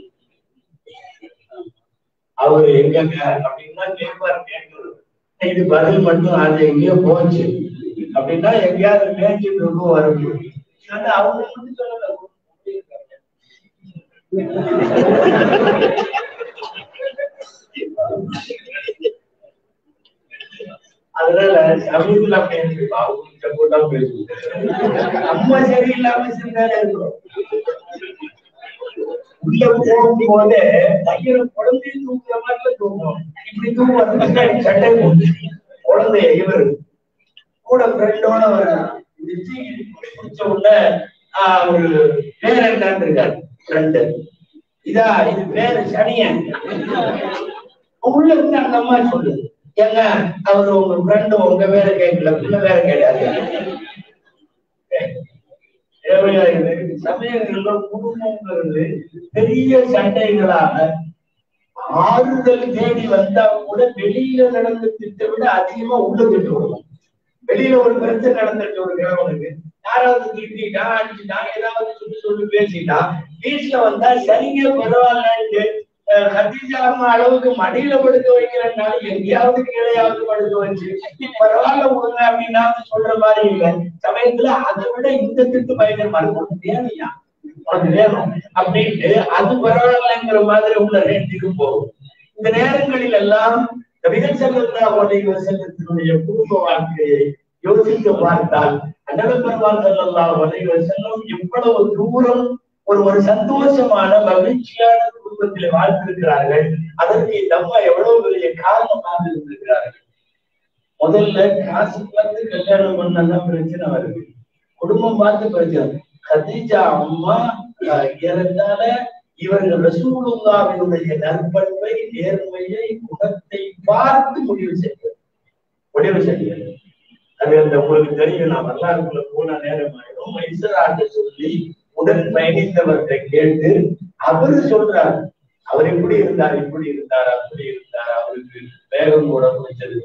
அவரு எங்கங்க அப்படின்னா கேட்பாரு, கேட்கறது. இது பதில் மட்டும் அது எங்கேயோ போச்சு அப்படின்னா எங்கேயாவது மேய்ச்சிட்டு இருக்கும் வரும். அவங்க மட்டும் சொல்லல. அதனால சமீபத்துல பேசு, அவங்க போட்டா பேசுவோம். அம்மா சரியில்லாம சிந்தானே இருக்கிறோம். உள்ள போகும் போதே பையனை குழந்தைய தூக்குற மாதிரில தூக்கணும். இப்படி தூக்குவாங்க சட்டை போட்டு குழந்தைய இவர் கூட ஃப்ரெண்டோட பிடிச்ச உடனே அவரு பேர் என்னன்னு இருக்காரு ஃப்ரெண்டு. இதா இது பேரு சனியன். உள்ள இருந்து அந்த அம்மா சொல்லுது, ஏங்க அவரு உங்க ஃப்ரெண்டு உங்க பேரை கேட்கல, பின்ன வேற கேட்டாரு. சமயங்கள்ல குடும்பங்கிறது பெரிய சண்டைகளாக ஆறுதல் தேடி வந்தா கூட வெளியில நடந்த திட்டத்தை விட அதிகமா உள்ள திட்டு விடுவோம். வெளியில ஒரு பிரச்சனை நடந்துட்டு ஒரு கிழவனுக்கு யாராவது திட்டா அடிச்சுட்டா ஏதாவது சொல்லி சொல்லி பேசிட்டா, வீட்டுல வந்தா சரிங்க பரவாயில்ல கதீஜா அம்மா அளவுக்கு மடியில படுக்க வைக்கிறதுனால எங்கேயாவது கீழையாவது படுக்க வச்சு பரவாயில்ல விடுங்க அப்படின்னா சொல்ற மாதிரி இல்லை. சமயத்துல அதை விட இந்த திட்டு பயங்கரமா இருக்கும். வேணும்யா உனக்கு வேணும் அப்படின்ட்டு அது பரவாயில்லைங்கிற மாதிரி உள்ள ரேட்டுக்கு போகும். இந்த நேரங்களில் எல்லாம் நபிகள் ஸல்லல்லாஹு அலைஹி வஸல்லத்தினுடைய குடும்ப வாழ்க்கையை யோசித்து பார்த்தால் நபி பெருமான் ஸல்லல்லாஹு அலைஹி வஸல்லம் எவ்வளவு தூரம் ஒரு ஒரு சந்தோஷமான மகிழ்ச்சியான குடும்பத்தில் வாழ்ந்திருக்கிறார்கள். அதற்கு இந்த அம்மா எவ்வளவு பெரிய காரணமாக இருந்திருக்கிறார்கள். முதல்ல காசு பார்த்து கல்யாணம் பண்ணதான் பிரச்சனை வருது, குடும்பம் பார்த்து பிரச்சனை. கதீஜா அம்மா இறந்தால இவர்கள் ரசூலுல்லாஹினுடைய நற்பண்பை, நேர்மையை, குணத்தை பார்த்து முடிவு செய்வது முடிவு செய்வது அது அந்த உங்களுக்கு தெரியும். நான் வரலாறுக்குள்ள போன நேரம் ஆயிடும். மைசராட்ட சொல்லி உடன் பயணித்தவர்களை கேட்டு அவரு சொல்றாரு, அவர் இப்படி இருந்தார், இப்படி இருந்தார், அப்படி இருந்தார், அவருக்கு வேகம் கூட பிடிச்சது,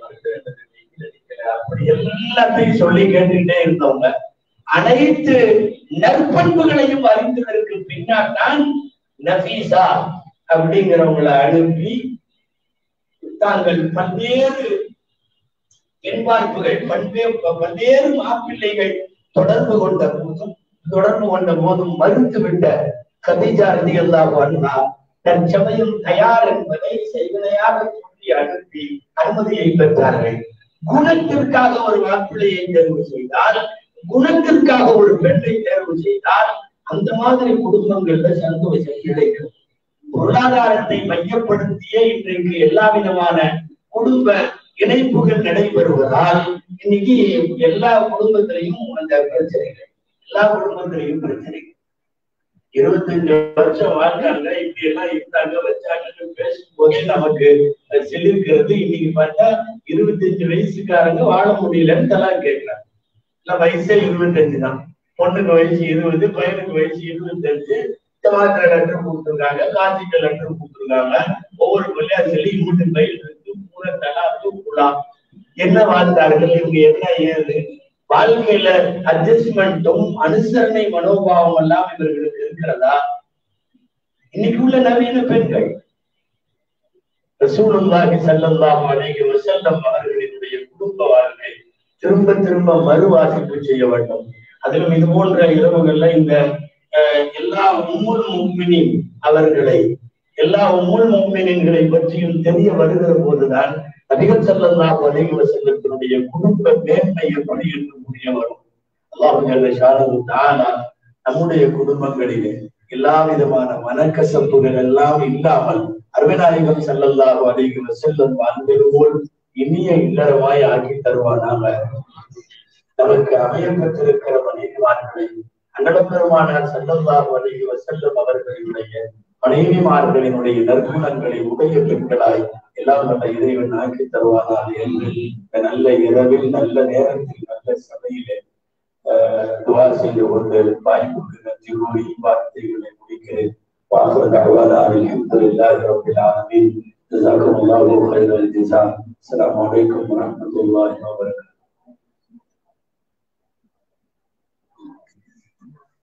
அப்படி எல்லாத்தையும் சொல்லி கேட்டுக்கிட்டே இருந்தவங்க அனைத்து நற்பண்புகளையும் அறிந்ததற்கு பின்னால் தான் நபீசா அப்படிங்கிறவங்களை அனுப்பி தாங்கள் பல்வேறு என்பார்ப்புகள் பல்வேறு பல்வேறு மாப்பிள்ளைகள் தொடர்பு கொண்ட போதும் தொடர்பு கொண்ட போதும் மறுத்துவிட்ட கதீஜா ரலியல்லாஹு அன்ஹா தன் சமயம் தயார் என்பதை செய்வதையாக சொல்லி அனுப்பி அனுமதியை பெற்றார்கள். குணத்திற்காக ஒரு மாப்பிள்ளையை தேர்வு செய்தால், குணத்திற்காக ஒரு பெண்ணை தேர்வு செய்தால் அந்த மாதிரி குடும்பங்கள்ல சந்தோஷம் கிடைக்கும். பொருளாதாரத்தை மையப்படுத்திய இன்றைக்கு எல்லா விதமான குடும்ப இணைப்புகள் நடைபெறுவதால் இன்னைக்கு எல்லா குடும்பத்திலையும் அந்த பிரச்சனைகள், எல்லா குடும்பத்திலையும் பிரச்சனைகள். இருபத்தஞ்சு வருஷம் வாழ்ந்தாங்க, இப்படி எல்லாம் இருந்தாங்க வச்சாங்கன்னு பேசும் போதே நமக்கு செல்லிருக்கிறது. இன்னைக்கு பார்த்தா இருபத்தஞ்சு வயசுக்காரங்க வாழ முடியலன்னு தலாம் கேட்கிறாங்க. இல்ல வயசே இருபத்தஞ்சு தான், பொண்ணுக்கு வயசு இருபது, பையனுக்கு வயசு இருபத்தஞ்சு. மாத்திர லெட்டர் கொடுத்துருக்காங்க, காசிட்ட லெட்டர் கொடுத்துருக்காங்க. ஒவ்வொரு பிள்ளையா சொல்லி மூணு பயில் இருக்கு, மூணு தலாக்கு புலா. என்ன வாழ்ந்தார்கள் இவங்க, என்ன ஏது வாழ்க்கையில அட்ஜஸ்ட்மெண்ட்டும் அனுசரணை மனோபாவம் எல்லாம் இவர்களுக்கு இருக்கிறதா? இன்னைக்கு உள்ள நவீன பெண்கள் ரசூலுல்லாஹி ஸல்லல்லாஹு அலைஹி வஸல்லம் அவர்களினுடைய குடும்ப வாழ்க்கை திரும்ப திரும்ப மறுவாசிப்பு செய்ய வேண்டும். அதிலும் இது போன்ற இரவுகள்ல இந்த எல்லா உம்முல் முஃமினீன் அவர்களை எல்லா உம்முல் முஃமினீன்களை பற்றியும் தெரிய வருகிற போதுதான் நபிகள் ஸல்லல்லாஹு அலைஹி வஸல்லத்தினுடைய குடும்ப மேன்மை எப்படி என்று புரிய வரும். அல்லாஹ் ஜல்ல ஷானஹு தஆலா நம்முடைய குடும்பங்களிலே எல்லா விதமான மனக்கசப்புகள் எல்லாம் இல்லாமல் அருமைநாயகம் ஸல்லல்லாஹு அலைஹி வஸல்லம் வாழ்ந்தது போல் இனிய இல்லறமாய் ஆக்கி தருவானாக. நமக்கு அமையப்பட்டிருக்கிற மனைவிமார்களை அண்ணலம் பெருமானார் ஸல்லல்லாஹு அலைஹி வஸல்லம் அவர்களினுடைய மனைவிமார்களினுடைய நற்குணங்களை உடைய பெண்களாய் எல்லாம் நல்ல இறைவன் ஆக்கி தருவானாக என்று இந்த நல்ல இரவில், நல்ல நேரத்தில், நல்ல சபையிலே ஆஹ் துவா செய்து கொண்டு வாய்ப்புக்கு நன்றி கூறி வார்த்தைகளை முடிக்கிறேன். வாஹர் தஅவானா அல்ஹம்துலில்லாஹி ரப்பில் ஆலமீன். ஜஸாக்குமுல்லாஹு கைரல் ஜஸா. அஸ்ஸலாமு அலைக்கும் வரஹ்மத்துல்லாஹி வபரகாத்துஹு.